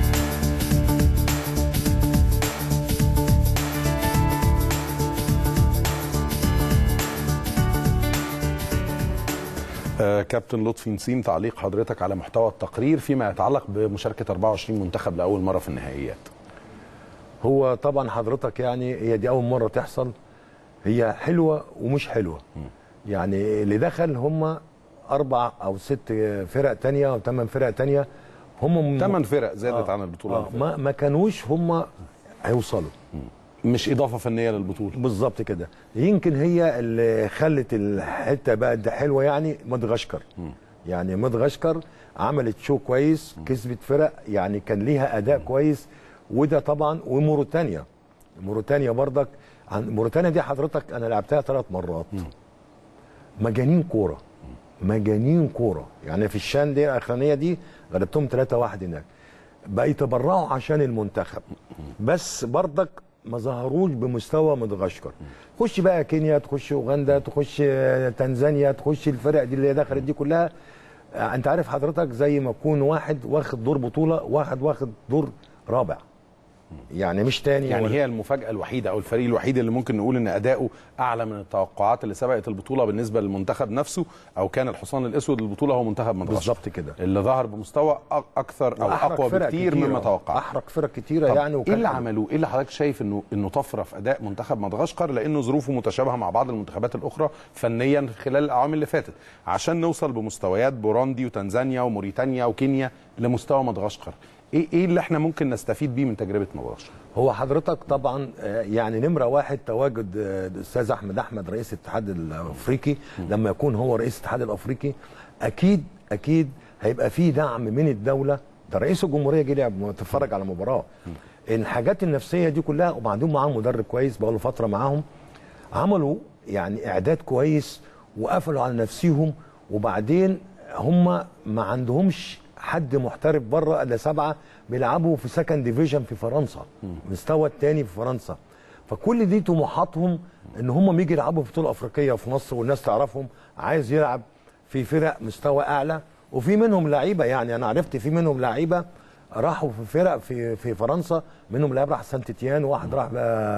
كابتن لطفي نسيم، تعليق حضرتك على محتوى التقرير فيما يتعلق بمشاركة 24 منتخب لأول مرة في النهائيات. هو طبعا حضرتك يعني هي دي أول مرة تحصل، هي حلوة ومش حلوة. يعني اللي دخل هم 4 أو 6 فرق تانية أو 8 فرق تانية، هم 8 فرق زادت عن البطولة. ما كانوش هم هيوصلوا، مش إضافة فنية للبطولة بالظبط كده. يمكن هي اللي خلت الحتة بقى ده حلوة، يعني مدغشقر. يعني مدغشقر عملت شو كويس، كسبت فرق يعني كان ليها أداء كويس، وده طبعا. وموريتانيا برضك، موريتانيا دي حضرتك أنا لعبتها 3 مرات. مجانين كورة يعني في الشان دي الأخرانية دي غلبتهم 3-1 هناك، بقى يتبرعوا عشان المنتخب. بس برضك ما ظهروش بمستوى مدغشقر. تخش بقى كينيا، تخش اوغندا، تخش تنزانيا، تخش الفرق دي اللي هي دخلت دي كلها. انت عارف حضرتك زي ما يكون واحد واخد دور بطوله، واحد واخد دور رابع، يعني مش تاني. يعني هي المفاجاه الوحيده او الفريق الوحيد اللي ممكن نقول ان اداؤه اعلى من التوقعات اللي سبقت البطوله بالنسبه للمنتخب نفسه، او كان الحصان الاسود للبطوله هو منتخب مدغشقر بالظبط كده، اللي ظهر بمستوى اكثر او اقوى بكتير مما توقع. احرق فرق كتيره يعني. ايه اللي عملوه؟ ايه اللي حضرتك شايف انه طفره في اداء منتخب مدغشقر، لانه ظروفه متشابهه مع بعض المنتخبات الاخرى فنيا خلال الاعوام اللي فاتت، عشان نوصل بمستويات بوروندي وتنزانيا وموريتانيا وكينيا لمستوى مدغشقر؟ ايه اللي احنا ممكن نستفيد بيه من تجربه مدغشقر؟ هو حضرتك طبعا يعني نمره واحد تواجد الاستاذ احمد رئيس الاتحاد الافريقي. لما يكون هو رئيس الاتحاد الافريقي اكيد هيبقى فيه دعم من الدوله. ده رئيس الجمهوريه جه لعب تتفرج على مباراه. الحاجات النفسيه دي كلها، وبعدين معاهم مدرب كويس بقى له فتره معاهم، عملوا يعني اعداد كويس وقفلوا على نفسيهم. وبعدين هم ما عندهمش حد محترف بره الا 7 بيلعبوا في سكند ديفيجن في فرنسا، المستوى الثاني في فرنسا. فكل دي طموحاتهم ان هم يجي يلعبوا في بطوله افريقيه في مصر والناس تعرفهم. عايز يلعب في فرق مستوى اعلى، وفي منهم لعيبه، يعني انا عرفت في منهم لعيبه راحوا في فرق في فرنسا، منهم لاعب راح سانت تيان، وواحد راح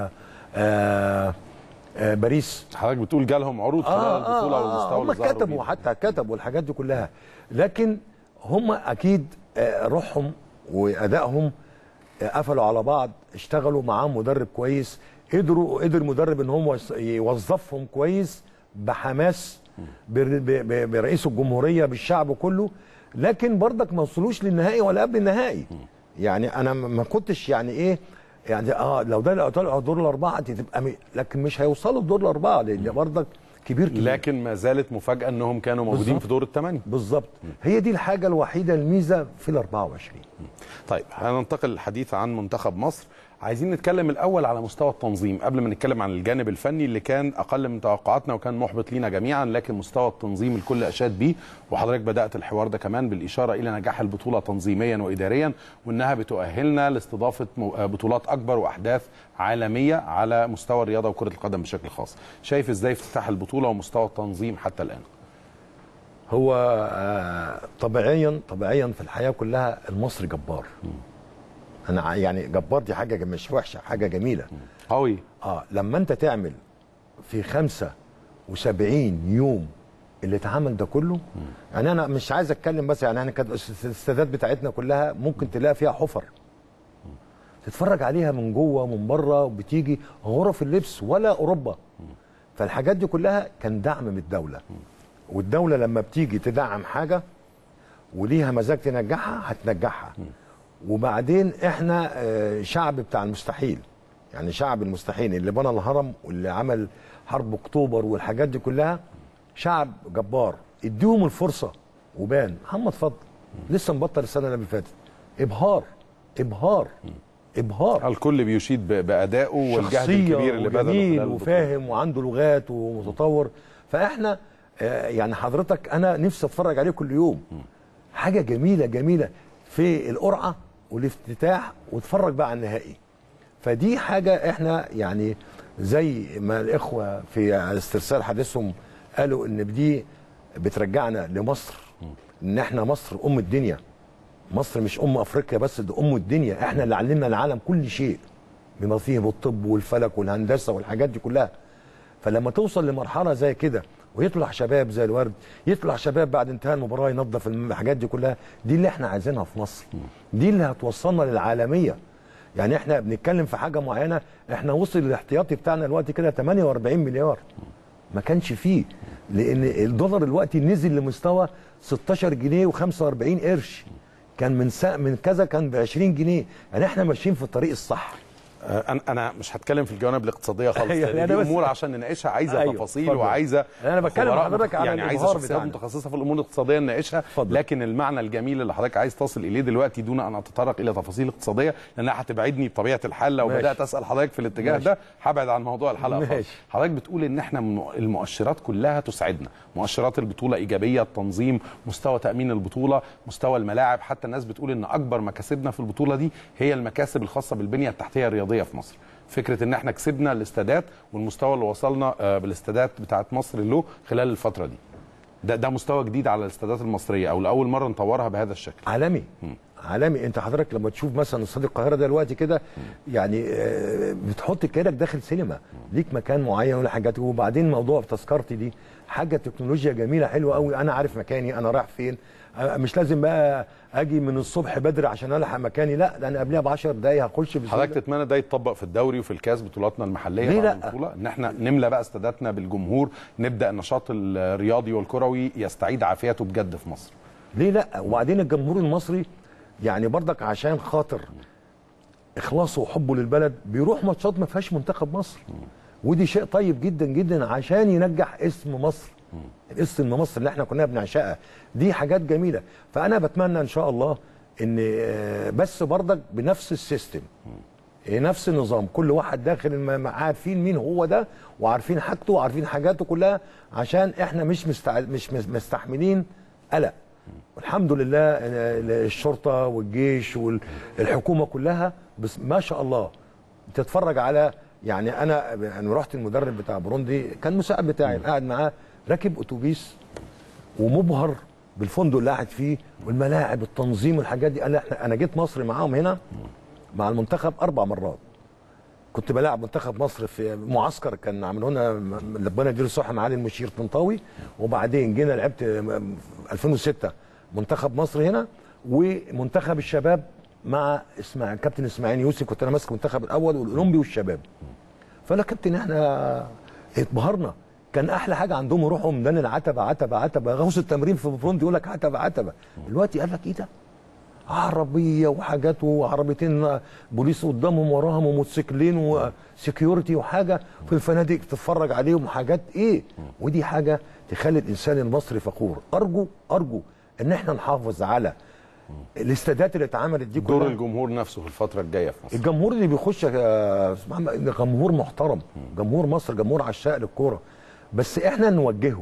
باريس. حضرتك بتقول جالهم عروض خلال البطوله والمستوى هم كتبوا، حتى كتبوا الحاجات دي كلها، لكن هم اكيد روحهم وادائهم قفلوا على بعض. اشتغلوا معاهم مدرب كويس، قدر مدرب ان هم يوظفهم كويس بحماس، برئيس الجمهوريه، بالشعب كله. لكن برضك ما وصلوش للنهائي ولا قبل النهائي. يعني انا ما كنتش يعني ايه يعني لو طلعوا دور الاربعه تبقى لكن مش هيوصلوا الدور الاربعه، لان برضك كبير. لكن ما زالت مفاجاه انهم كانوا موجودين في دور الثمانيه. بالظبط، هي دي الحاجه الوحيده الميزه في ال 24. طيب هننتقل للحديث عن منتخب مصر. عايزين نتكلم الاول على مستوى التنظيم قبل ما نتكلم عن الجانب الفني اللي كان اقل من توقعاتنا وكان محبط لينا جميعا، لكن مستوى التنظيم الكل اشاد بيه. وحضرتك بدات الحوار ده كمان بالاشاره الى نجاح البطوله تنظيميا واداريا، وانها بتؤهلنا لاستضافه بطولات اكبر واحداث عالميه على مستوى الرياضه وكره القدم بشكل خاص. شايف ازاي افتتاح البطوله ومستوى التنظيم حتى الان؟ هو طبيعيا في الحياه كلها المصري جبار. انا يعني جبار دي حاجه مش وحشه، حاجه جميله قوي. لما انت تعمل في 75 يوم اللي اتعمل ده كله. يعني انا مش عايز اتكلم، بس يعني احنا كانت الاستادات بتاعتنا كلها ممكن تلاقي فيها حفر تتفرج عليها من جوه ومن بره، وبتيجي غرف اللبس ولا اوروبا. فالحاجات دي كلها كان دعم من الدوله، والدوله لما بتيجي تدعم حاجه وليها مزاج تنجحها هتنجحها. وبعدين احنا شعب بتاع المستحيل، يعني شعب المستحيل اللي بنى الهرم واللي عمل حرب اكتوبر والحاجات دي كلها، شعب جبار. اديهم الفرصه وبان. محمد فضل لسه مبطل السنه اللي فاتت، ابهار. الكل بيشيد بادائه والجهد الكبير اللي بذله، وفاهم وعنده لغات ومتطور. فاحنا يعني حضرتك انا نفسي اتفرج عليه كل يوم. حاجه جميله في القرعه والافتتاح، واتفرج بقى على النهائي. فدي حاجه احنا يعني زي ما الاخوه في استرسال حديثهم قالوا ان دي بترجعنا لمصر، ان احنا مصر ام الدنيا. مصر مش ام افريقيا بس، ده ام الدنيا. احنا اللي علمنا العالم كل شيء بما فيه الطب والفلك والهندسه والحاجات دي كلها. فلما توصل لمرحله زي كده ويطلع شباب زي الورد، يطلع شباب بعد انتهاء المباراه ينظف الحاجات دي كلها، دي اللي احنا عايزينها في مصر، دي اللي هتوصلنا للعالميه. يعني احنا بنتكلم في حاجه معينه، احنا وصل الاحتياطي بتاعنا دلوقتي كده 48 مليار، ما كانش فيه، لان الدولار دلوقتي نزل لمستوى 16 جنيه و45 قرش، كان من كذا كان ب 20 جنيه. يعني احنا ماشيين في الطريق الصح. انا مش هتكلم في الجوانب الاقتصاديه خالص، دي امور عشان نناقشها عايزه تفاصيل وعايزه انا بتكلم حضرتك على يعني عايزه شخصيات متخصصه في الامور الاقتصاديه نناقشها. لكن المعنى الجميل اللي حضرتك عايز تصل اليه دلوقتي دون ان اتطرق الى تفاصيل اقتصاديه لانها هتبعدني بطبيعه الحال. لو بدات اسال حضرتك في الاتجاه ده هبعد عن موضوع الحلقه خالص. حضرتك بتقول ان احنا المؤشرات كلها تسعدنا، مؤشرات البطوله ايجابيه، التنظيم، مستوى تامين البطوله، مستوى الملاعب. حتى الناس بتقول ان اكبر مكاسبنا في البطوله دي هي المكاسب الخاصه بالبنيه التحتيه الرياضيه في مصر. فكره ان احنا كسبنا الاستادات والمستوى اللي وصلنا بالاستادات بتاعت مصر له خلال الفتره دي. ده مستوى جديد على الاستادات المصريه، او لاول مره نطورها بهذا الشكل. عالمي. عالمي. انت حضرتك لما تشوف مثلا استاد القاهره دلوقتي كده، يعني بتحط كانك داخل سينما، ليك مكان معين ولا حاجات. وبعدين موضوع تذكرتي دي حاجه تكنولوجيا جميله حلوه قوي، انا عارف مكاني انا رايح فين، مش لازم بقى اجي من الصبح بدري عشان الحق مكاني، لا ده انا قبلها ب 10 دقايق هخش بسهوله. حضرتك تتمنى ده يتطبق في الدوري وفي الكاس بطولاتنا المحليه؟ ليه لا؟ البطوله ان احنا نملى بقى استاداتنا بالجمهور، نبدا النشاط الرياضي والكروي يستعيد عافيته بجد في مصر. ليه لا؟ وبعدين الجمهور المصري يعني برضك عشان خاطر اخلاصه وحبه للبلد بيروح ماتشات ما فيهاش منتخب مصر، ودي شيء طيب جدا جدا عشان ينجح اسم مصر، اسم مصر اللي احنا كنا بنعشقها. دي حاجات جميله. فانا بتمنى ان شاء الله ان بس برضك بنفس السيستم، نفس النظام، كل واحد داخل عارفين مين هو ده وعارفين حاجته وعارفين حاجاته كلها، عشان احنا مش مستحملين قلق. والحمد لله الشرطه والجيش والحكومه كلها بس ما شاء الله. تتفرج على يعني انا رحت المدرب بتاع بروندي كان مساعد بتاعي قاعد معاه راكب اتوبيس ومبهر بالفندق اللي قاعد فيه والملاعب التنظيم والحاجات دي. انا جيت مصر معاهم هنا مع المنتخب 4 مرات. كنت بلاعب منتخب مصر في معسكر كان عاملوا لنا ربنا يديله الصحه معالي المشير طنطاوي، وبعدين جينا لعبت 2006 منتخب مصر هنا، ومنتخب الشباب مع كابتن اسماعيل يوسف، كنت انا ماسك المنتخب الاول والاولمبي والشباب. فلا كابتن احنا اتبهرنا. كان احلى حاجه عندهم يروحوا ميدان العتبه عتبه غوص التمرين في بروند يقول لك عتبه. دلوقتي قال لك ايه ده؟ عربيه وحاجات وعربيتين بوليس قدامهم وراهم وموتوسيكلين وسكيورتي وحاجه في الفنادق تتفرج عليهم وحاجات ايه. ودي حاجه تخلي الانسان المصري فخور. ارجو ان احنا نحافظ على الاستادات اللي اتعملت دي كلها. دور الجمهور نفسه في الفتره الجايه في مصر. الجمهور اللي بيخش جمهور محترم، جمهور مصر جمهور عشاق للكوره، بس احنا نوجهه.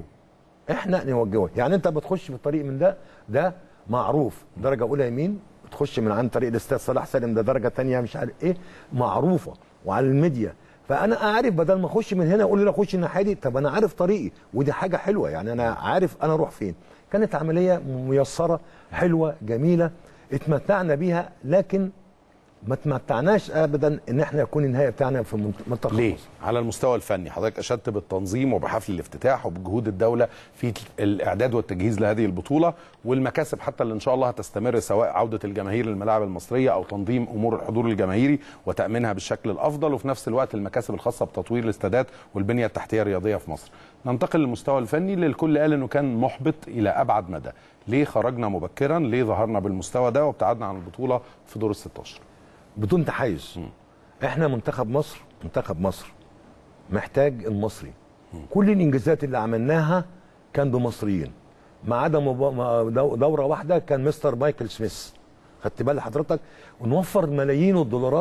يعني انت بتخش في الطريق من ده معروف درجه اولى يمين، تخش من عن طريق الاستاد صلاح سالم ده درجه ثانيه مش عارف ايه، معروفه وعلى الميديا. فانا اعرف بدل ما اخش من هنا اقول لي اخش الناحيه دي، طب انا عارف طريقي ودي حاجه حلوه. يعني انا عارف انا اروح فين. كانت عمليه ميسره حلوه جميله اتمتعنا بيها، لكن ما تمتعناش ابدا ان احنا يكون النهايه بتاعنا في منطقه ليه؟ مصر. على المستوى الفني حضرتك اشدت بالتنظيم وبحفل الافتتاح وبجهود الدوله في الاعداد والتجهيز لهذه البطوله، والمكاسب حتى اللي ان شاء الله هتستمر، سواء عوده الجماهير للملاعب المصريه او تنظيم امور الحضور الجماهيري وتامينها بالشكل الافضل، وفي نفس الوقت المكاسب الخاصه بتطوير الاستادات والبنيه التحتيه الرياضيه في مصر. ننتقل للمستوى الفني اللي الكل قال انه كان محبط الى ابعد مدى. ليه خرجنا مبكرا؟ ليه ظهرنا بالمستوى ده وابتعدنا عن البطوله في دور ال16 بدون تحيز؟ احنا منتخب مصر محتاج المصري. كل الانجازات اللي عملناها كان بمصريين، ما عدا دوره واحده كان مستر مايكل سميث. خدت بال حضرتك؟ ونوفر ملايين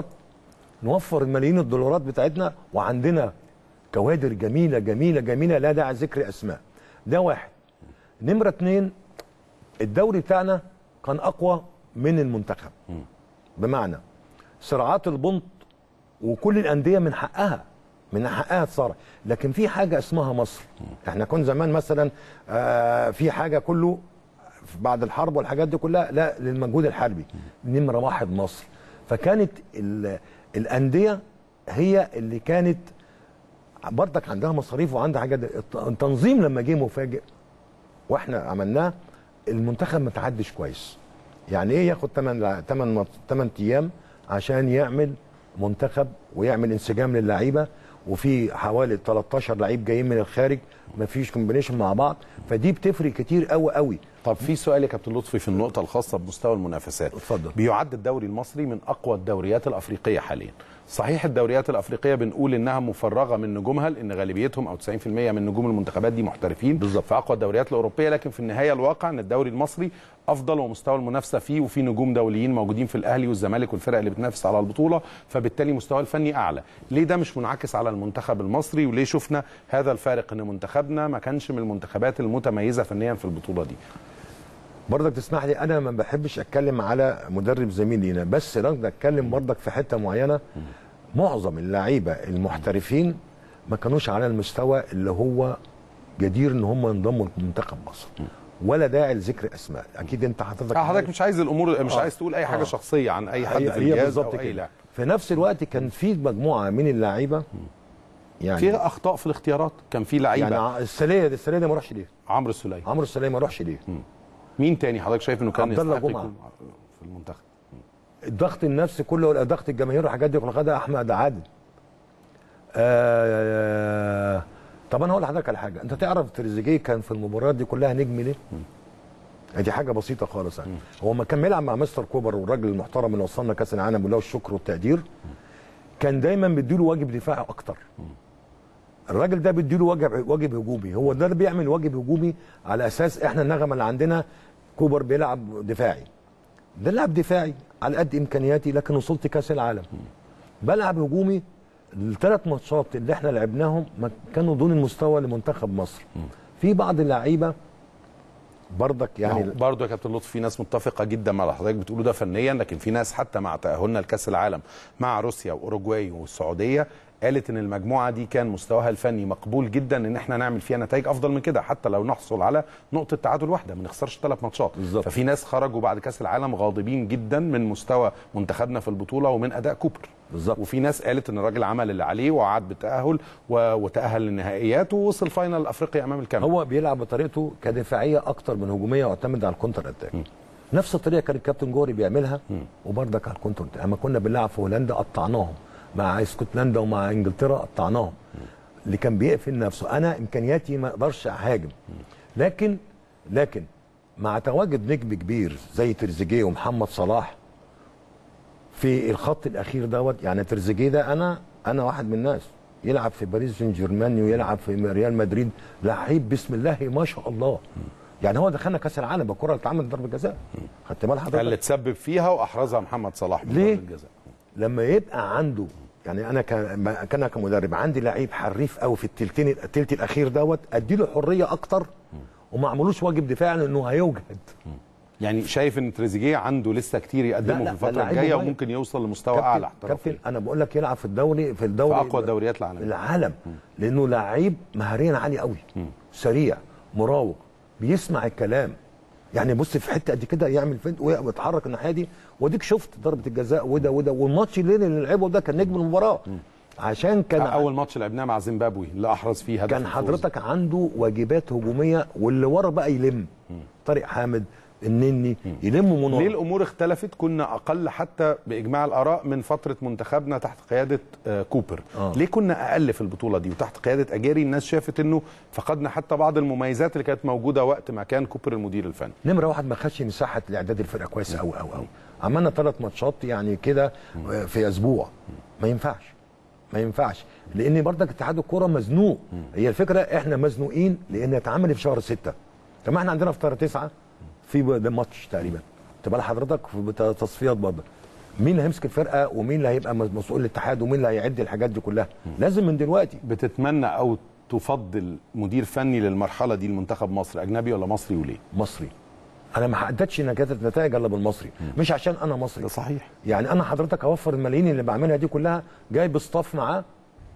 الدولارات بتاعتنا، وعندنا كوادر جميله جميله جميله لا داعي ذكر اسماء. ده واحد. نمره 2، الدوري بتاعنا كان اقوى من المنتخب، بمعنى صراعات البنط وكل الانديه من حقها تصارع، لكن في حاجه اسمها مصر. احنا كنا زمان مثلا في حاجه كله بعد الحرب والحاجات دي كلها لا للمجهود الحربي، نمره 1 مصر. فكانت الانديه هي اللي كانت برضك عندها مصاريف وعندها حاجات. التنظيم لما جه مفاجئ واحنا عملناه، المنتخب ما تعدش كويس. يعني ايه ياخد 8 ايام عشان يعمل منتخب ويعمل انسجام للعيبه، وفي حوالي 13 لعيب جايين من الخارج، ما فيش كومبينيشن مع بعض، فدي بتفرق كتير قوي. طب في سؤال يا كابتن لطفي في النقطه الخاصه بمستوى المنافسات. اتفضل. بيعد الدوري المصري من اقوى الدوريات الافريقيه حاليا. صحيح الدوريات الافريقيه بنقول انها مفرغه من نجومها، لان غالبيتهم او 90% من نجوم المنتخبات دي محترفين بالظبط في اقوى الدوريات الاوروبيه، لكن في النهايه الواقع ان الدوري المصري افضل ومستوى المنافسه فيه، وفي نجوم دوليين موجودين في الاهلي والزمالك والفرق اللي بتنافس على البطوله، فبالتالي مستوى الفني اعلى. ليه ده مش منعكس على المنتخب المصري؟ وليه شفنا هذا الفارق ان منتخبنا ما كانش من المنتخبات المتميزه فنيا في البطوله دي؟ برضك تسمح لي، انا ما بحبش اتكلم على مدرب زميل لينا، بس لازم اتكلم برضك في حته معينه. معظم اللعيبه المحترفين ما كانوش على المستوى اللي هو جدير ان هم ينضموا لمنتخب مصر. ولا داعي لذكر اسماء، اكيد انت حضرتك مش عايز الامور، مش عايز تقول اي حاجه شخصيه عن اي حد في الجهاز او اي لاعب. في نفس الوقت كان في مجموعه من اللعيبه يعني في اخطاء في الاختيارات، كان في لعيبه يعني السليه ده ما راحش ليه؟ عمرو السوليه ما راحش ليه؟ مين تاني حضرتك شايف انه كان يستحق يكون في المنتخب؟ الضغط النفسي كله، ضغط الجماهير والحاجات دي كلها خدها احمد عادل. طب انا هقول لحضرتك على حاجه، انت تعرف تريزيجيه كان في المباريات دي كلها نجم ليه؟ دي حاجه بسيطه خالص يعني. هو ما كان بيلعب مع مستر كوبر والراجل المحترم اللي وصلنا كاس العالم وله الشكر والتقدير، كان دايما بيديله واجب دفاعي اكتر. الراجل ده بيديله واجب هجومي، هو ده اللي بيعمل واجب هجومي على اساس احنا النغمه اللي عندنا كوبر بيلعب دفاعي. ده لعب دفاعي على قد امكانياتي، لكن وصلت كاس العالم بلعب هجومي. الثلاث ماتشات اللي احنا لعبناهم كانوا دون المستوى لمنتخب مصر. في بعض اللعيبه برضك يعني برضه يا كابتن لطفي في ناس متفقه جدا مع اللي حضرتك بتقوله ده فنيا، لكن في ناس حتى مع تاهلنا لكاس العالم مع روسيا واوروجواي والسعوديه قالت ان المجموعه دي كان مستواها الفني مقبول جدا ان احنا نعمل فيها نتائج افضل من كده، حتى لو نحصل على نقطه تعادل واحده ما نخسرش 3 ماتشات. ففي ناس خرجوا بعد كاس العالم غاضبين جدا من مستوى منتخبنا في البطوله ومن اداء كوبر. بالظبط. وفي ناس قالت ان الراجل عمل اللي عليه وعاد بالتاهل وتاهل للنهائيات ووصل فاينل افريقيا امام الكاميرون. هو بيلعب بطريقته كدفاعيه اكتر من هجوميه واعتمد على الكونتر اتاك. نفس الطريقه كان الكابتن جوري بيعملها وبرضك على الكونتر اتاك. اما كنا بنلعب في هولندا قطعناهم، مع اسكتلندا ومع انجلترا قطعناهم. اللي كان بيقفل نفسه، انا امكانياتي ما اقدرش اهاجم. لكن مع تواجد نجم كبير زي تريزيجيه ومحمد صلاح في الخط الاخير دوت، يعني تريزيجيه ده انا واحد من الناس يلعب في باريس سان جيرمان ويلعب في ريال مدريد، لعيب بسم الله ما شاء الله. يعني هو دخلنا كاس العالم بالكره اللي اتعملت ضربه جزاء، خدت بال حضرتك؟ اللي تسبب فيها واحرزها محمد صلاح ليه؟ لما يبقى عنده، يعني انا كان كمدرب عندي لعيب حريف قوي في التلت الاخير دوت، اديله حريه اكتر وما عملوش واجب دفاعي لانه هيوجد. يعني شايف ان تريزيجيه عنده لسه كتير يقدمه في الفتره الجايه وممكن يوصل لمستوى اعلى. كابتن انا بقول لك يلعب في الدوري في اقوى الدوريات العالم لانه لعيب مهاريا عالي قوي، سريع مراوغ بيسمع الكلام. يعني بص في حته قد كده يعمل فنت ويتحرك الناحيه دي، واديك شفت ضربه الجزاء وده والماتش اللي لعبه ده كان نجم المباراه. عشان كان اول ماتش لعبناه مع زيمبابوي اللي احرز فيه هدف، كان حضرتك عنده واجبات هجوميه واللي ورا بقى يلم. طارق حامد النني يلموا من ورا. ليه الامور اختلفت؟ كنا اقل حتى باجماع الاراء من فتره منتخبنا تحت قياده كوبر. ليه كنا اقل في البطوله دي؟ وتحت قياده اجاري الناس شافت انه فقدنا حتى بعض المميزات اللي كانت موجوده وقت ما كان كوبر المدير الفني. نمره واحد ما خدش مساحه لاعداد الفرقه كويس قوي قوي قوي. عملنا 3 ماتشات يعني كده في اسبوع، ما ينفعش لان برضك اتحاد الكوره مزنوق. هي الفكره احنا مزنوقين لان اتعمل في شهر 6، طب ما احنا عندنا في شهر 9 في ده ماتش تقريبا. تبقى حضرتك في تصفيات برضه مين اللي هيمسك الفرقه ومين اللي هيبقى مسؤول الاتحاد ومين اللي هيعد الحاجات دي كلها. لازم من دلوقتي. بتتمنى او تفضل مدير فني للمرحله دي لمنتخب مصر اجنبي ولا مصري وليه؟ مصري. انا ما حققتش نتائج الا بالمصري، مش عشان انا مصري. ده صحيح. يعني انا حضرتك اوفر الملايين اللي بعملها دي كلها جايب ستاف معاه،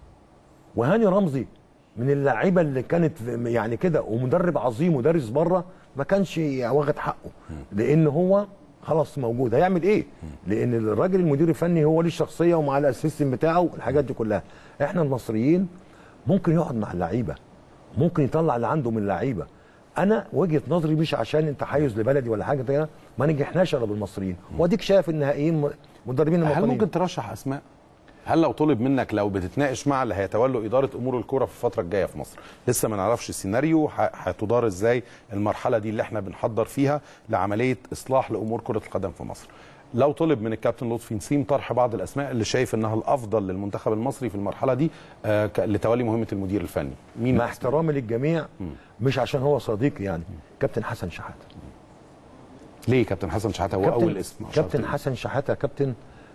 وهاني رمزي من اللعيبه اللي كانت يعني كده، ومدرب عظيم ودارس بره ما كانش واخد حقه لان هو خلاص موجود. هيعمل ايه؟ لان الراجل المدير الفني هو ليه الشخصيه ومع السيستم بتاعه الحاجات دي كلها. احنا المصريين ممكن يقعد مع اللعيبه، ممكن يطلع اللي عنده من اللعيبه. انا وجهه نظري مش عشان انت حيز لبلدي ولا حاجه كده، ما نجحناش الا بالمصريين. واديك شايف النهائيين مدربين هل ممكن ترشح اسماء؟ هل لو طلب منك، لو بتتناقش مع اللي هيتولوا اداره امور الكوره في الفتره الجايه في مصر، لسه ما نعرفش السيناريو هتدار ازاي المرحله دي اللي احنا بنحضر فيها لعمليه اصلاح لامور كره القدم في مصر، لو طلب من الكابتن لطفي نسيم طرح بعض الاسماء اللي شايف انها الافضل للمنتخب المصري في المرحله دي لتولي مهمه المدير الفني، مين؟ مع احترامي للجميع مش عشان هو صديقي، يعني كابتن حسن شحاته. ليه كابتن حسن شحاته هو اول اسم؟ كابتن حسن شحاته كابتن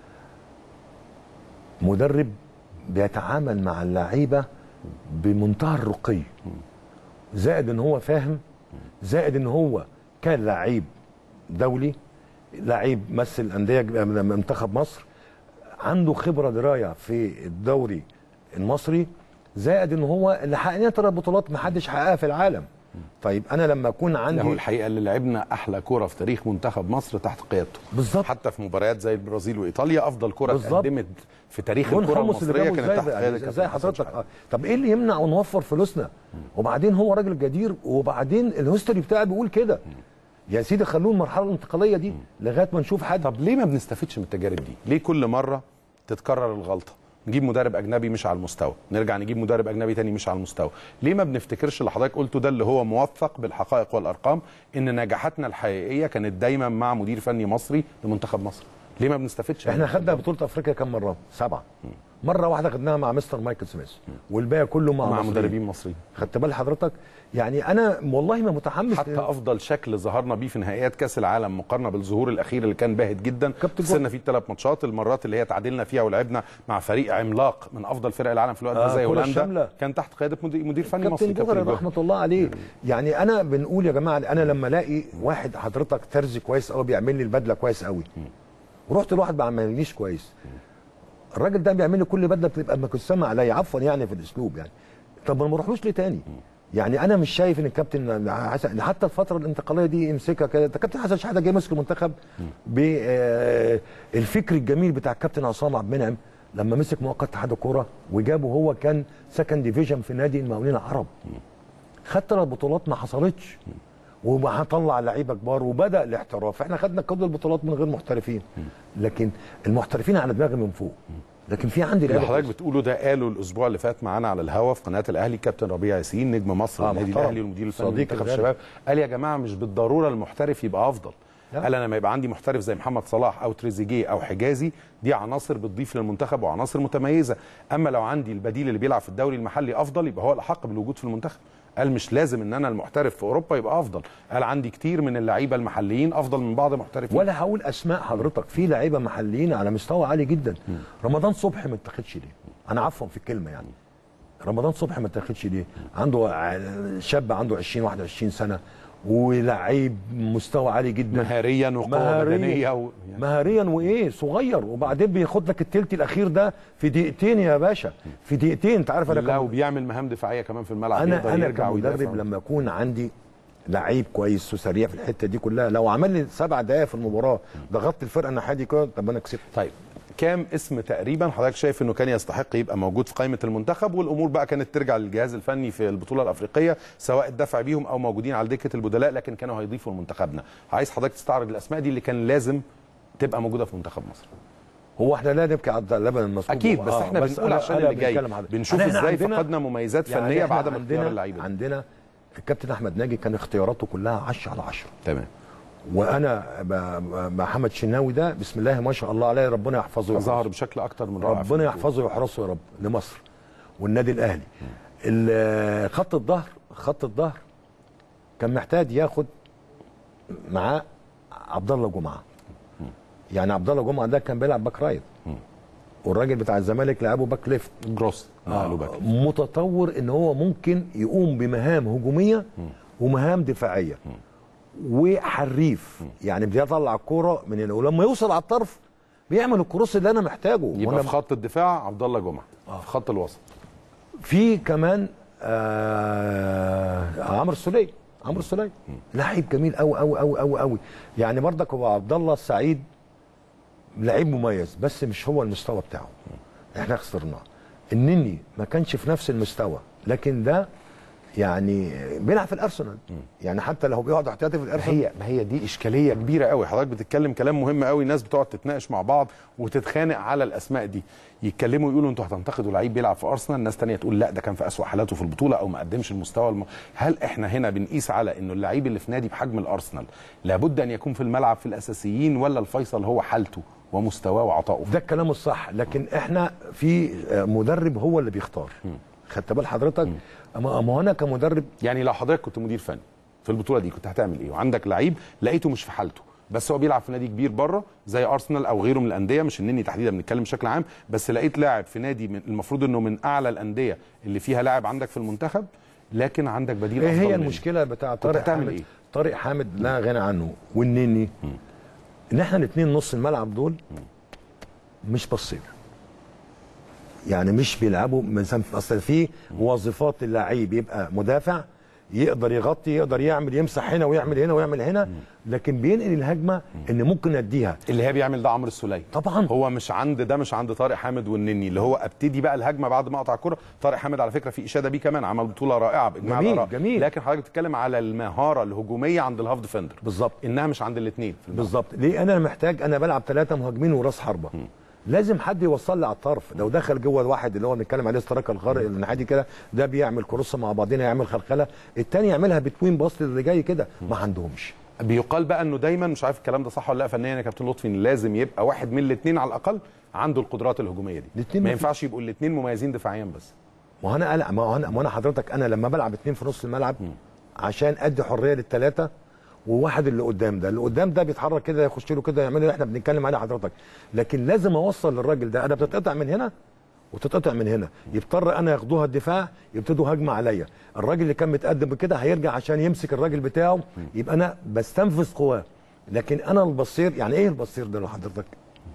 مدرب بيتعامل مع اللعيبه بمنتهى الرقي، زائد ان هو فاهم، زائد ان هو كان لعيب دولي، لعيب مثل انديه منتخب مصر، عنده خبره درايه في الدوري المصري، زائد ان هو اللي حققنا 3 بطولات ما حدش حققها في العالم. طيب انا لما اكون عندي له الحقيقه اللي لعبنا احلى كوره في تاريخ منتخب مصر تحت قيادته بالظبط، حتى في مباريات زي البرازيل وايطاليا افضل كوره اتقدمت في تاريخ الكره المصريه كانت تحت قياده زي حضرتك. طب ايه اللي يمنع ونوفر فلوسنا؟ وبعدين هو راجل جدير، وبعدين الهيستوري بتاعي بيقول كده. يا سيدي خلوه المرحله الانتقاليه دي لغايه ما نشوف حد. طب ليه ما بنستفدش من التجارب دي؟ ليه كل مره تتكرر الغلطه؟ نجيب مدرب اجنبي مش على المستوى، نرجع نجيب مدرب اجنبي تاني مش على المستوى. ليه ما بنفتكرش اللي حضرتك قلته ده اللي هو موثق بالحقائق والارقام، ان نجاحاتنا الحقيقيه كانت دايما مع مدير فني مصري لمنتخب مصر؟ ليه ما بنستفدش؟ احنا خدنا بطوله افريقيا كم مره؟ 7. مره واحده خدناها مع مستر مايكل سميث، والباقي كله مع مدربين مصريين. خدت بال حضرتك؟ يعني انا والله ما متحمس. حتى افضل شكل ظهرنا بيه في نهائيات كاس العالم مقارنه بالظهور الاخير اللي كان باهت جدا، خسرنا فيه 3 ماتشات، المرات اللي هي تعادلنا فيها ولعبنا مع فريق عملاق من افضل فرق العالم في الوقت ده زي هولندا، كان تحت قياده مدير فني مصري كابتن جوهر رحمه الله عليه. يعني انا بنقول يا جماعه، انا لما الاقي واحد حضرتك ترزي كويس قوي بيعمل لي البدله كويس قوي، ورحت لواحد ما عملنيش كويس، الراجل ده بيعمل لي كل بدله بتبقى مكسمه عليا، عفوا يعني في الاسلوب يعني. طب ما نروحلوش ليه تاني؟ يعني انا مش شايف ان الكابتن حسن حتى الفتره الانتقاليه دي يمسكها كده. الكابتن حسن شحاته جاي ماسك المنتخب بالفكر الجميل بتاع الكابتن عصام عبد المنعم لما مسك مؤقت اتحاد الكوره وجابه، هو كان سكند ديفيجن في نادي المقاولين العرب، خد 3 بطولات ما حصلتش، وهطلع لعيبه كبار وبدا الاحتراف. احنا خدنا كل البطولات من غير محترفين، لكن المحترفين على دماغي من فوق. لكن في عندي اللي حضرتك بتقوله ده قالوا الاسبوع اللي فات معانا على الهوا في قناه الاهلي كابتن ربيع ياسين نجم مصر والنادي الاهلي والمدير الفني لمنتخب الشباب، قال يا جماعه مش بالضروره المحترف يبقى افضل. قال انا لما يبقى عندي محترف زي محمد صلاح او تريزيجيه او حجازي، دي عناصر بتضيف للمنتخب وعناصر متميزه، اما لو عندي البديل اللي بيلعب في الدوري المحلي افضل يبقى هو الاحق بالوجود في المنتخب. قال مش لازم ان انا المحترف في اوروبا يبقى افضل، قال عندي كتير من اللعيبه المحليين افضل من بعض المحترفين. ولا هقول اسماء حضرتك، في لعيبه محليين على مستوى عالي جدا. رمضان صبحي ما اتاخدش ليه؟ انا عفوا في الكلمه يعني. رمضان صبحي ما اتاخدش ليه؟ عنده شاب عنده 20 21 سنه ولعيب مستوى عالي جدا مهاريا وقوه بدنيه مهاريا وايه صغير، وبعدين بياخد لك التلت الاخير ده في دقيقتين يا باشا، في دقيقتين. انت عارف انا وبيعمل مهام دفاعيه كمان في الملعب، انا كمدرب لما اكون عندي لعيب كويس وسريع في الحته دي كلها، لو عمل لي 7 دقائق في المباراه ضغطت الفرقه الناحيه دي كده، طب انا كسبت. طيب كام اسم تقريبا حضرتك شايف انه كان يستحق يبقى موجود في قائمه المنتخب، والامور بقى كانت ترجع للجهاز الفني في البطوله الافريقيه سواء الدفع بيهم او موجودين على دكه البدلاء لكن كانوا هيضيفوا لمنتخبنا؟ عايز حضرتك تستعرض الاسماء دي اللي كان لازم تبقى موجوده في منتخب مصر. هو احنا لا نبكي على اللبن المسكوب اكيد، بس احنا بنقول عشان اللي جاي بنشوف ازاي فقدنا مميزات فنيه يعني بعدم اختيار اللعيبه. عندنا الكابتن احمد ناجي كان اختياراته كلها 10 على 10. تمام. وانا محمد شناوي ده بسم الله ما شاء الله عليه، ربنا يحفظه ظهر بشكل اكتر من رائع، ربنا يحفظه ويحرسه يا رب لمصر والنادي الاهلي. خط الظهر كان محتاج ياخد معاه عبد الله جمعه. يعني عبد الله جمعه ده كان بيلعب باك رايت، والراجل بتاع الزمالك لعبه باك ليفت جروس متطور ان هو ممكن يقوم بمهام هجوميه ومهام دفاعيه وحريف، يعني بيطلع الكوره من هنا، ولما يوصل على الطرف بيعمل الكروس اللي انا محتاجه. يبقى في خط الدفاع عبد الله جمعه، في خط الوسط في كمان عمرو السوليه لعيب جميل قوي قوي قوي قوي قوي. يعني برضك هو عبد الله السعيد لعيب مميز بس مش هو المستوى بتاعه، احنا خسرناه. النني ما كانش في نفس المستوى، لكن ده يعني بيلعب في الارسنال، يعني حتى لو بيقعد احتياطي في الارسنال. ما هي دي اشكاليه كبيره قوي. حضرتك بتتكلم كلام مهم قوي، الناس بتقعد تتناقش مع بعض وتتخانق على الاسماء دي، يتكلموا يقولوا انتوا هتنتقدوا لعيب بيلعب في ارسنال، ناس ثانيه تقول لا ده كان في اسوأ حالاته في البطوله او ما قدمش المستوى هل احنا هنا بنقيس على انه اللعيب اللي في نادي بحجم الارسنال لابد ان يكون في الملعب في الاساسيين، ولا الفيصل هو حالته ومستواه وعطائه؟ ده الكلام الصح، لكن احنا في مدرب هو اللي بيختار. خدت بال حضرتك؟ اما انا كمدرب، يعني لو حضرتك كنت مدير فني في البطوله دي كنت هتعمل ايه؟ وعندك لعيب لقيته مش في حالته بس هو بيلعب في نادي كبير بره زي ارسنال او غيره من الانديه، مش النني تحديدا بنتكلم بشكل عام، بس لقيت لاعب في نادي من المفروض انه من اعلى الانديه اللي فيها لاعب عندك في المنتخب، لكن عندك بديل افضل. ايه هي المشكله بتاع طارق حامد؟ إيه؟ طارق حامد لا غنى عنه، والنني ان احنا الاثنين نص الملعب دول مش بصير، يعني مش بيلعبوا اصل في وظيفات اللعيب يبقى مدافع يقدر يغطي، يقدر يعمل، يمسح هنا ويعمل هنا ويعمل هنا، لكن بينقل الهجمه ان ممكن اديها. اللي هي بيعمل ده عمرو السوليه طبعا، هو مش عند طارق حامد والنني، اللي هو ابتدي بقى الهجمه بعد ما اقطع الكره. طارق حامد على فكره في اشاده بيه كمان، عمل بطوله رائعه باجماع الاراء، جميل. لكن حضرتك بتتكلم على المهاره الهجوميه عند الهاف ديفندر بالظبط، انها مش عند الاثنين بالظبط. ليه انا محتاج، انا بلعب 3 مهاجمين وراس حربه، لازم حد يوصل لي على الطرف. لو دخل جوه الواحد اللي هو بنتكلم عليه استراك الخارق الناحيه كده، ده بيعمل كروس مع بعضنا، يعمل خلخله، الثاني يعملها بتوين باص اللي جاي كده، ما عندهمش. بيقال بقى انه دايما، مش عارف الكلام ده صح ولا لا فنيا يا كابتن لطفي، ان لازم يبقى واحد من الاثنين على الاقل عنده القدرات الهجوميه دي، ما ينفعش يبقوا الاثنين مميزين دفاعيا بس. ما انا حضرتك انا لما بلعب 2 في نص الملعب عشان ادي حريه للثلاثه، وواحد اللي قدام ده بيتحرك كده، يخش له كده، يعمل اللي احنا بنتكلم عليه حضرتك، لكن لازم اوصل للراجل ده. انا بتتقطع من هنا وتتقطع من هنا، يضطر انا ياخدوها الدفاع، يبتدوا هجمه عليا، الراجل اللي كان متقدم بكده هيرجع عشان يمسك الراجل بتاعه، يبقى انا بستنفذ قواه. لكن انا البصير، يعني ايه البصير ده لحضرتك؟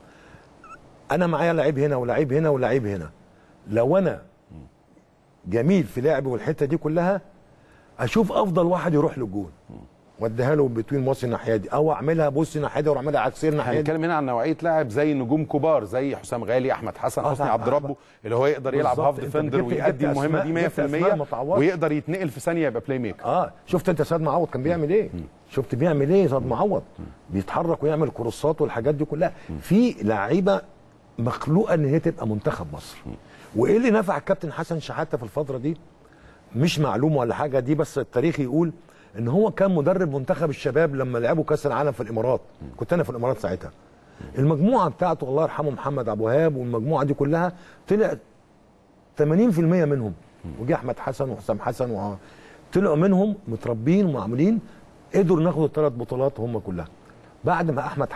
انا معايا لعيب هنا ولعيب هنا ولعيب هنا، لو انا جميل في لعبي والحته دي كلها، اشوف افضل واحد يروح للجون واديها له بتوين باص الناحيه دي، او اعملها بص الناحيه دي واعملها عكسيه الناحيه دي. هنتكلم هنا عن نوعيه لاعب زي نجوم كبار زي حسام غالي، احمد حسن، حسني عبد ربه، اللي هو يقدر يلعب هاف ديفندر ويؤدي المهمه دي 100%، ويقدر يتنقل في ثانيه يبقى بلاي ميكر. شفت انت سيد معوض كان بيعمل ايه؟ شفت بيعمل ايه سيد معوض؟ بيتحرك ويعمل كروسات والحاجات دي كلها. في لعيبه مخلوقه ان هي تبقى منتخب مصر. وايه اللي نفع الكابتن حسن شحاته في الفتره دي؟ مش معلومه ولا حاجه، دي بس التاريخ يقول ان هو كان مدرب منتخب الشباب لما لعبوا كاس العالم في الامارات. كنت انا في الامارات ساعتها. المجموعه بتاعته الله يرحمه محمد عبد الوهاب والمجموعه دي كلها طلع 80% منهم، وجه احمد حسن وحسام حسن طلعوا منهم متربين ومعمولين، قدروا ناخدوا ال3 بطولات هم كلها. بعد ما احمد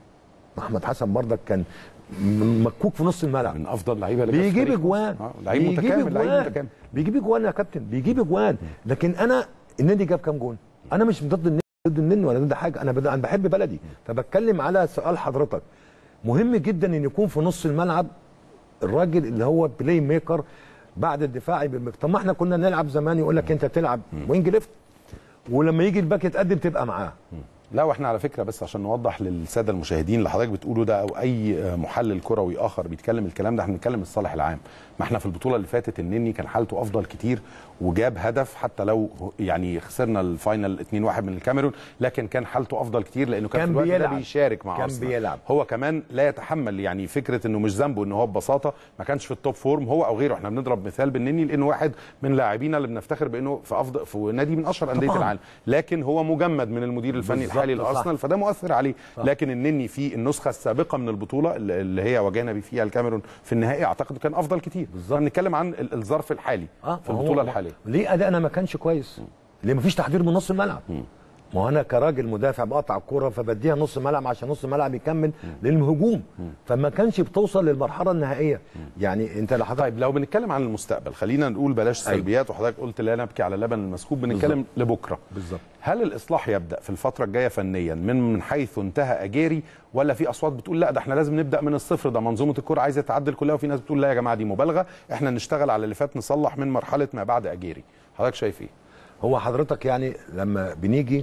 حسن برضك كان مكوك في نص الملعب، من افضل لعيبه اللي بيجيب اجوان، لعيب متكامل، بيجيب اجوان يا كابتن، بيجيب اجوان. لكن انا النادي جاب كام جون؟ انا مش ضد النادي ولا ضد حاجه، انا بحب بلدي. فبتكلم على سؤال حضرتك، مهم جدا ان يكون في نص الملعب الراجل اللي هو بلاي ميكر بعد الدفاع. طب ما احنا كنا نلعب زمان يقول لك انت تلعب وينج ليفت، ولما يجي الباك يتقدم تبقى معاه. لا، واحنا على فكره بس عشان نوضح للساده المشاهدين اللي حضرتك بتقوله ده، او اي محلل كروي اخر بيتكلم الكلام ده، احنا بنتكلم الصالح العام. ما احنا في البطوله اللي فاتت النني كان حالته افضل كتير وجاب هدف، حتى لو يعني خسرنا الفاينل 2-1 من الكاميرون، لكن كان حالته افضل كتير لانه كان في الوقت ده بيشارك مع ارسنال، بيلعب. هو كمان لا يتحمل يعني فكره انه مش ذنبه ان هو ببساطه ما كانش في التوب فورم هو او غيره. احنا بنضرب مثال بالنني لانه واحد من لاعبينا اللي بنفتخر بانه في نادي من اشهر انديه العالم، لكن هو مجمد من المدير الفني الحالي لارسنال، فده مؤثر عليه. لكن النني في النسخه السابقه من البطوله اللي هي واجهنا فيها الكاميرون في النهائي اعتقد كان افضل كتير. بنتكلم عن الظرف الحالي في البطوله الحاليه. ليه ادائنا ما كانش كويس؟ ليه ما فيش تحضير من نص الملعب؟ ما هو انا كراجل مدافع بقطع الكوره فبديها نص الملعب عشان نص الملعب يكمل للهجوم، فما كانش بتوصل للمرحله النهائيه. يعني انت طيب لو بنتكلم عن المستقبل، خلينا نقول بلاش سلبيات، وحضرتك قلت لا نبكي على اللبن المسكوب، بنتكلم لبكره. بالظبط. هل الاصلاح يبدا في الفتره الجايه فنيا من حيث انتهى اجيري، ولا في اصوات بتقول لا ده احنا لازم نبدا من الصفر، ده منظومه الكوره عايزه تعدل كلها، وفي ناس بتقول لا يا جماعه دي مبالغه، احنا نشتغل على اللي فات نصلح من مرحله ما بعد اجيري. حضرتك شايف ايه؟ هو حضرتك يعني لما بنيجي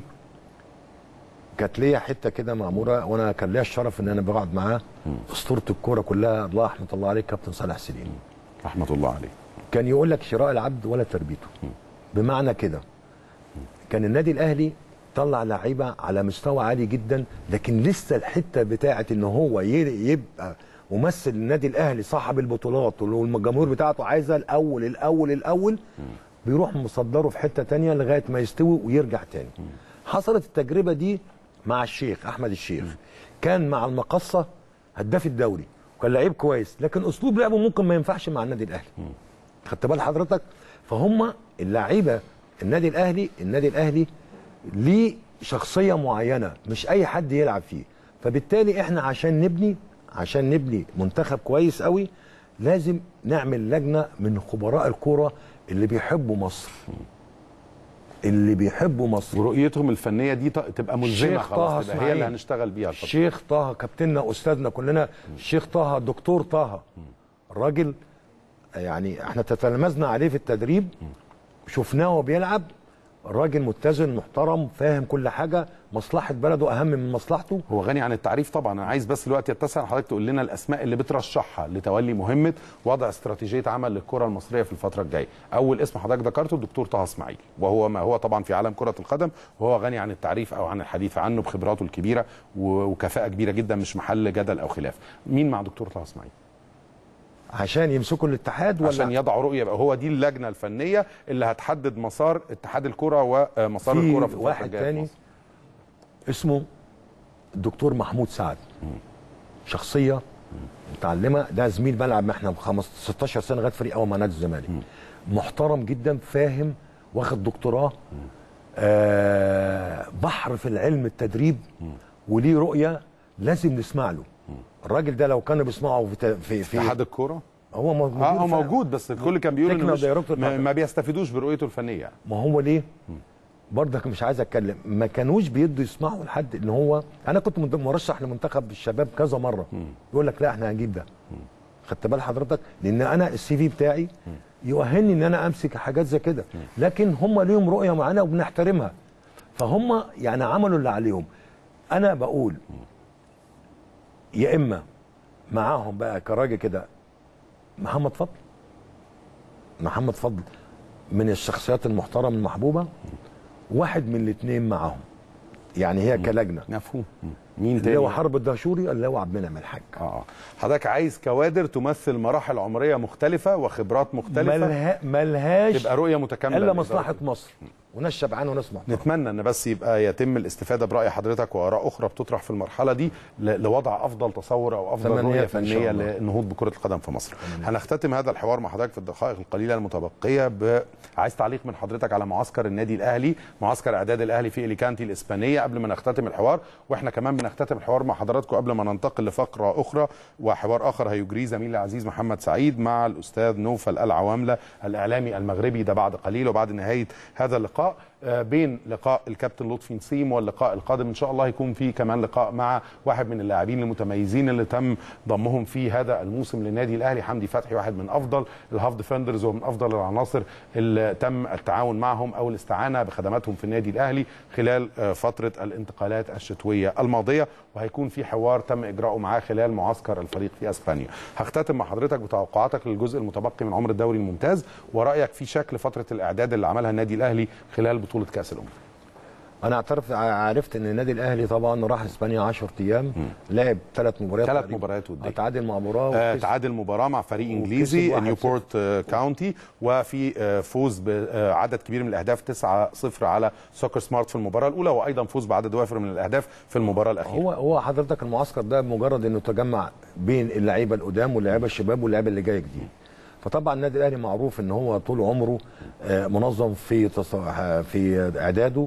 كانت ليا حته كده معموره، وانا كان ليا الشرف ان انا بقعد معاه اسطوره الكوره كلها، الله رحمه الله عليه كابتن صالح سليم رحمه الله عليه. كان يقول لك شراء العبد ولا تربيته. بمعنى كده كان النادي الاهلي طلع لعيبه على مستوى عالي جدا، لكن لسه الحته بتاعه ان هو يبقى ممثل النادي الاهلي صاحب البطولات والجمهور بتاعته عايزه الاول بيروح مصدره في حته ثانيه لغايه ما يستوي ويرجع تاني. حصلت التجربه دي مع الشيخ احمد الشيخ، كان مع المقصه هداف الدوري وكان لعيب كويس، لكن اسلوب لعبه ممكن ما ينفعش مع النادي الاهلي. خدت بال حضرتك؟ فهم اللعيبه النادي الاهلي ليه شخصيه معينه، مش اي حد يلعب فيه. فبالتالي احنا عشان نبني منتخب كويس قوي لازم نعمل لجنه من خبراء الكوره اللي بيحبوا مصر، اللي بيحبوا مصر ورؤيتهم الفنيه دي تبقى ملزمه خلاص، تبقى هي اللي هنشتغل بيها. الشيخ طه كابتننا استاذنا كلنا، الشيخ طه دكتور طه، الراجل يعني احنا تتلمذنا عليه في التدريب، شفناه وهو بيلعب، الراجل متزن محترم فاهم كل حاجه، مصلحه بلده اهم من مصلحته. هو غني عن التعريف طبعا. انا عايز بس الوقت يتسع، حضرتك تقول لنا الاسماء اللي بترشحها لتولي مهمه وضع استراتيجيه عمل للكره المصريه في الفتره الجايه. اول اسم حضرتك ذكرته الدكتور طه اسماعيل، وهو ما هو طبعا في عالم كره القدم، وهو غني عن التعريف او عن الحديث عنه بخبراته الكبيره وكفاءه كبيره جدا، مش محل جدل او خلاف. مين مع دكتور طه اسماعيل؟ عشان يمسكوا الاتحاد ولا عشان يضعوا رؤيه؟ يبقى هو دي اللجنه الفنيه اللي هتحدد مسار اتحاد الكره ومسار الكره في الفتره واحد تاني اسمه الدكتور محمود سعد، شخصيه متعلمه، ده زميل ملعب، ما احنا 16 سنه لغايه فريق اول مع نادي الزمالك، محترم جدا، فاهم، واخد دكتوراه، بحر في العلم التدريب، وليه رؤيه لازم نسمع له. الراجل ده لو كانوا بيسمعوا في اتحاد الكوره هو موجود، هو موجود، بس الكل كان بيقول انه ما بيستفيدوش برؤيته الفنيه يعني. ما هو ليه؟ برضك مش عايز اتكلم، ما كانوش بيدوا يسمعوا لحد ان هو، انا كنت مرشح لمنتخب الشباب كذا مره، يقول لك لا احنا هنجيب ده. خدت بال حضرتك؟ لان انا السي في بتاعي يؤهلني ان انا امسك حاجات زي كده، لكن هم ليهم رؤيه معانا وبنحترمها. فهم يعني عملوا اللي عليهم. انا بقول يا اما معاهم بقى كراجل كده محمد فضل من الشخصيات المحترمه المحبوبه، واحد من الاثنين معاهم، يعني هي كلجنه. مفهوم. مين تاني؟ اللي هو حرب الدهشوري، اللي هو عبد المنعم الحاج. حضرتك عايز كوادر تمثل مراحل عمريه مختلفه وخبرات مختلفه، ملهاش تبقى رؤيه متكامله الا مصلحه مصر، وناس شبعانه وناس محترمه. نتمنى ان بس يبقى يتم الاستفاده براي حضرتك واراء اخرى بتطرح في المرحله دي لوضع افضل تصور او افضل رؤيه فنيه للنهوض بكره القدم في مصر. هنختتم هذا الحوار مع حضرتك في الدقائق القليله المتبقيه عايز تعليق من حضرتك على معسكر النادي الاهلي، معسكر اعداد الاهلي في اليكانتي الاسبانيه، قبل ما نختتم الحوار. واحنا كمان بنختتم الحوار مع حضراتكم قبل ما ننتقل لفقره اخرى وحوار اخر هيجريه زميلي العزيز محمد سعيد مع الاستاذ نوفل العوامله الاعلامي المغربي، ده بعد قليل وبعد نهايه هذا اللقاء. بين لقاء الكابتن لطفي نسيم واللقاء القادم ان شاء الله هيكون في كمان لقاء مع واحد من اللاعبين المتميزين اللي تم ضمهم في هذا الموسم للنادي الاهلي، حمدي فتحي، واحد من افضل الهاف ديفندرز ومن افضل العناصر اللي تم التعاون معهم او الاستعانه بخدماتهم في النادي الاهلي خلال فتره الانتقالات الشتويه الماضيه، وهيكون في حوار تم اجراؤه معاه خلال معسكر الفريق في اسبانيا. هختتم مع حضرتك بتوقعاتك للجزء المتبقي من عمر الدوري الممتاز ورايك في شكل فتره الاعداد اللي عملها النادي الاهلي خلال بطوله كاس الامم. انا عرفت ان النادي الاهلي طبعا راح اسبانيا 10 ايام، لعب 3 مباريات وديه، تعادل مع مباراه تعادل مباراه مع فريق انجليزي نيوبورت كاونتي، وفي فوز بعدد كبير من الاهداف 9-0 على سوكر سمارت في المباراه الاولى، وايضا فوز بعدد وافر من الاهداف في المباراه الاخيره. هو حضرتك المعسكر ده مجرد انه تجمع بين اللعيبه القدام واللعيبه الشباب واللعيبه اللي جايه جديد. فطبعا النادي الاهلي معروف ان هو طول عمره منظم في اعداده،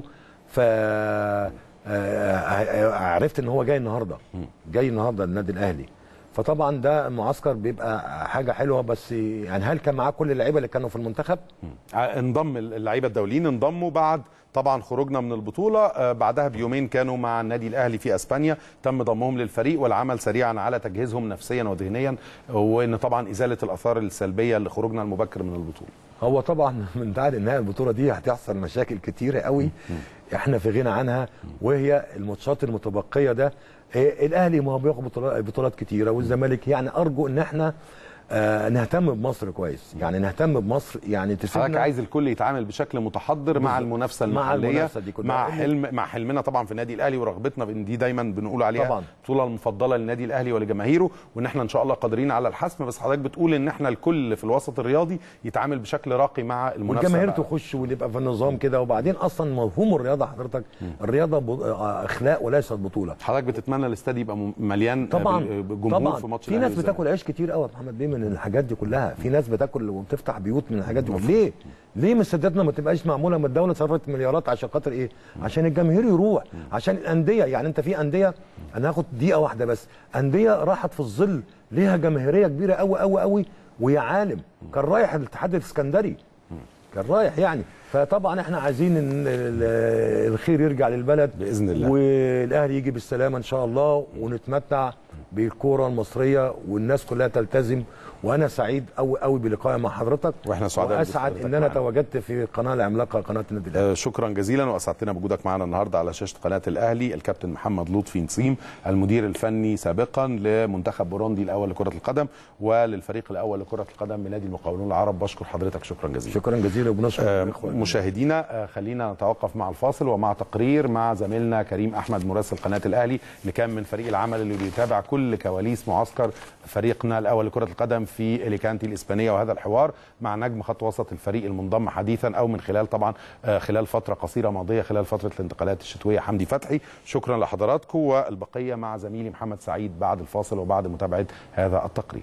عرفت ان هو جاي النهارده النادي الاهلي. فطبعا ده معسكر بيبقى حاجه حلوه، بس يعني هل كان معاه كل اللعيبه اللي كانوا في المنتخب؟ انضم اللعيبه الدوليين، انضموا بعد طبعا خروجنا من البطوله، بعدها بيومين كانوا مع النادي الاهلي في اسبانيا، تم ضمهم للفريق والعمل سريعا على تجهيزهم نفسيا وذهنيا، وان طبعا ازاله الاثار السلبيه لخروجنا المبكر من البطوله. هو طبعا من بعد انهاء البطوله دي هتحصل مشاكل كتيره قوي احنا في غنى عنها، وهي الماتشات المتبقيه ده. الاهلي ما هو بياخد بطولات كتيره والزمالك، يعني ارجو ان احنا نهتم بمصر كويس، يعني نهتم بمصر، يعني حضرتك عايز الكل يتعامل بشكل متحضر مع المنافسه المحليه، مع حلمنا طبعا في النادي الاهلي ورغبتنا ان دي دايما بنقول عليها البطوله المفضله للنادي الاهلي ولجماهيره، وان احنا ان شاء الله قادرين على الحسم. بس حضرتك بتقول ان احنا الكل في الوسط الرياضي يتعامل بشكل راقي مع المنافسه والجماهير تخش ونبقى في النظام كده. وبعدين اصلا مفهوم الرياضه حضرتك، الرياضه اخلاق وليست بطوله. حضرتك بتتمنى الاستاد يبقى مليان طبعا جمهور في ماتش في ناس بتاكل عيش كتير قوي يا محمد بيه من الحاجات دي كلها، في ناس بتاكل وبتفتح بيوت من الحاجات دي. ليه مستاداتنا ما تبقاش معموله؟ من الدوله صرفت مليارات عشان خاطر ايه؟ عشان الجماهير يروح، عشان الانديه. يعني انت في انديه، انا هاخد دقيقه واحده بس، انديه راحت في الظل ليها جماهيريه كبيره قوي قوي قوي، ويا عالم كان رايح الاتحاد الاسكندري، كان رايح يعني فطبعا احنا عايزين ان الخير يرجع للبلد باذن الله، والاهلي يجي بالسلامه ان شاء الله، ونتمتع بالكوره المصريه والناس كلها تلتزم. وانا سعيد قوي قوي بلقائي مع حضرتك، واحنا سعداء واسعد ان انا تواجدت في القناه العملاقه قناه النادي الاهلي. شكرا جزيلا، واسعدتنا بوجودك معنا النهارده على شاشه قناه الاهلي. الكابتن محمد لطفي نسيم، المدير الفني سابقا لمنتخب بوروندي الاول لكره القدم وللفريق الاول لكره القدم بنادي المقاولون العرب. بشكر حضرتك شكرا جزيلا. شكرا جزيلا، وبنشكر مشاهدينا. خلينا نتوقف مع الفاصل ومع تقرير مع زميلنا كريم احمد مراسل قناه الاهلي اللي كان من فريق العمل اللي بيتابع كل كواليس معسكر فريقنا الاول لكره القدم في اليكانتي الاسبانيه، وهذا الحوار مع نجم خط وسط الفريق المنضم حديثا او من خلال طبعا خلال فتره قصيره ماضيه خلال فتره الانتقالات الشتويه حمدي فتحي. شكرا لحضراتكم، والبقيه مع زميلي محمد سعيد بعد الفاصل وبعد متابعه هذا التقرير.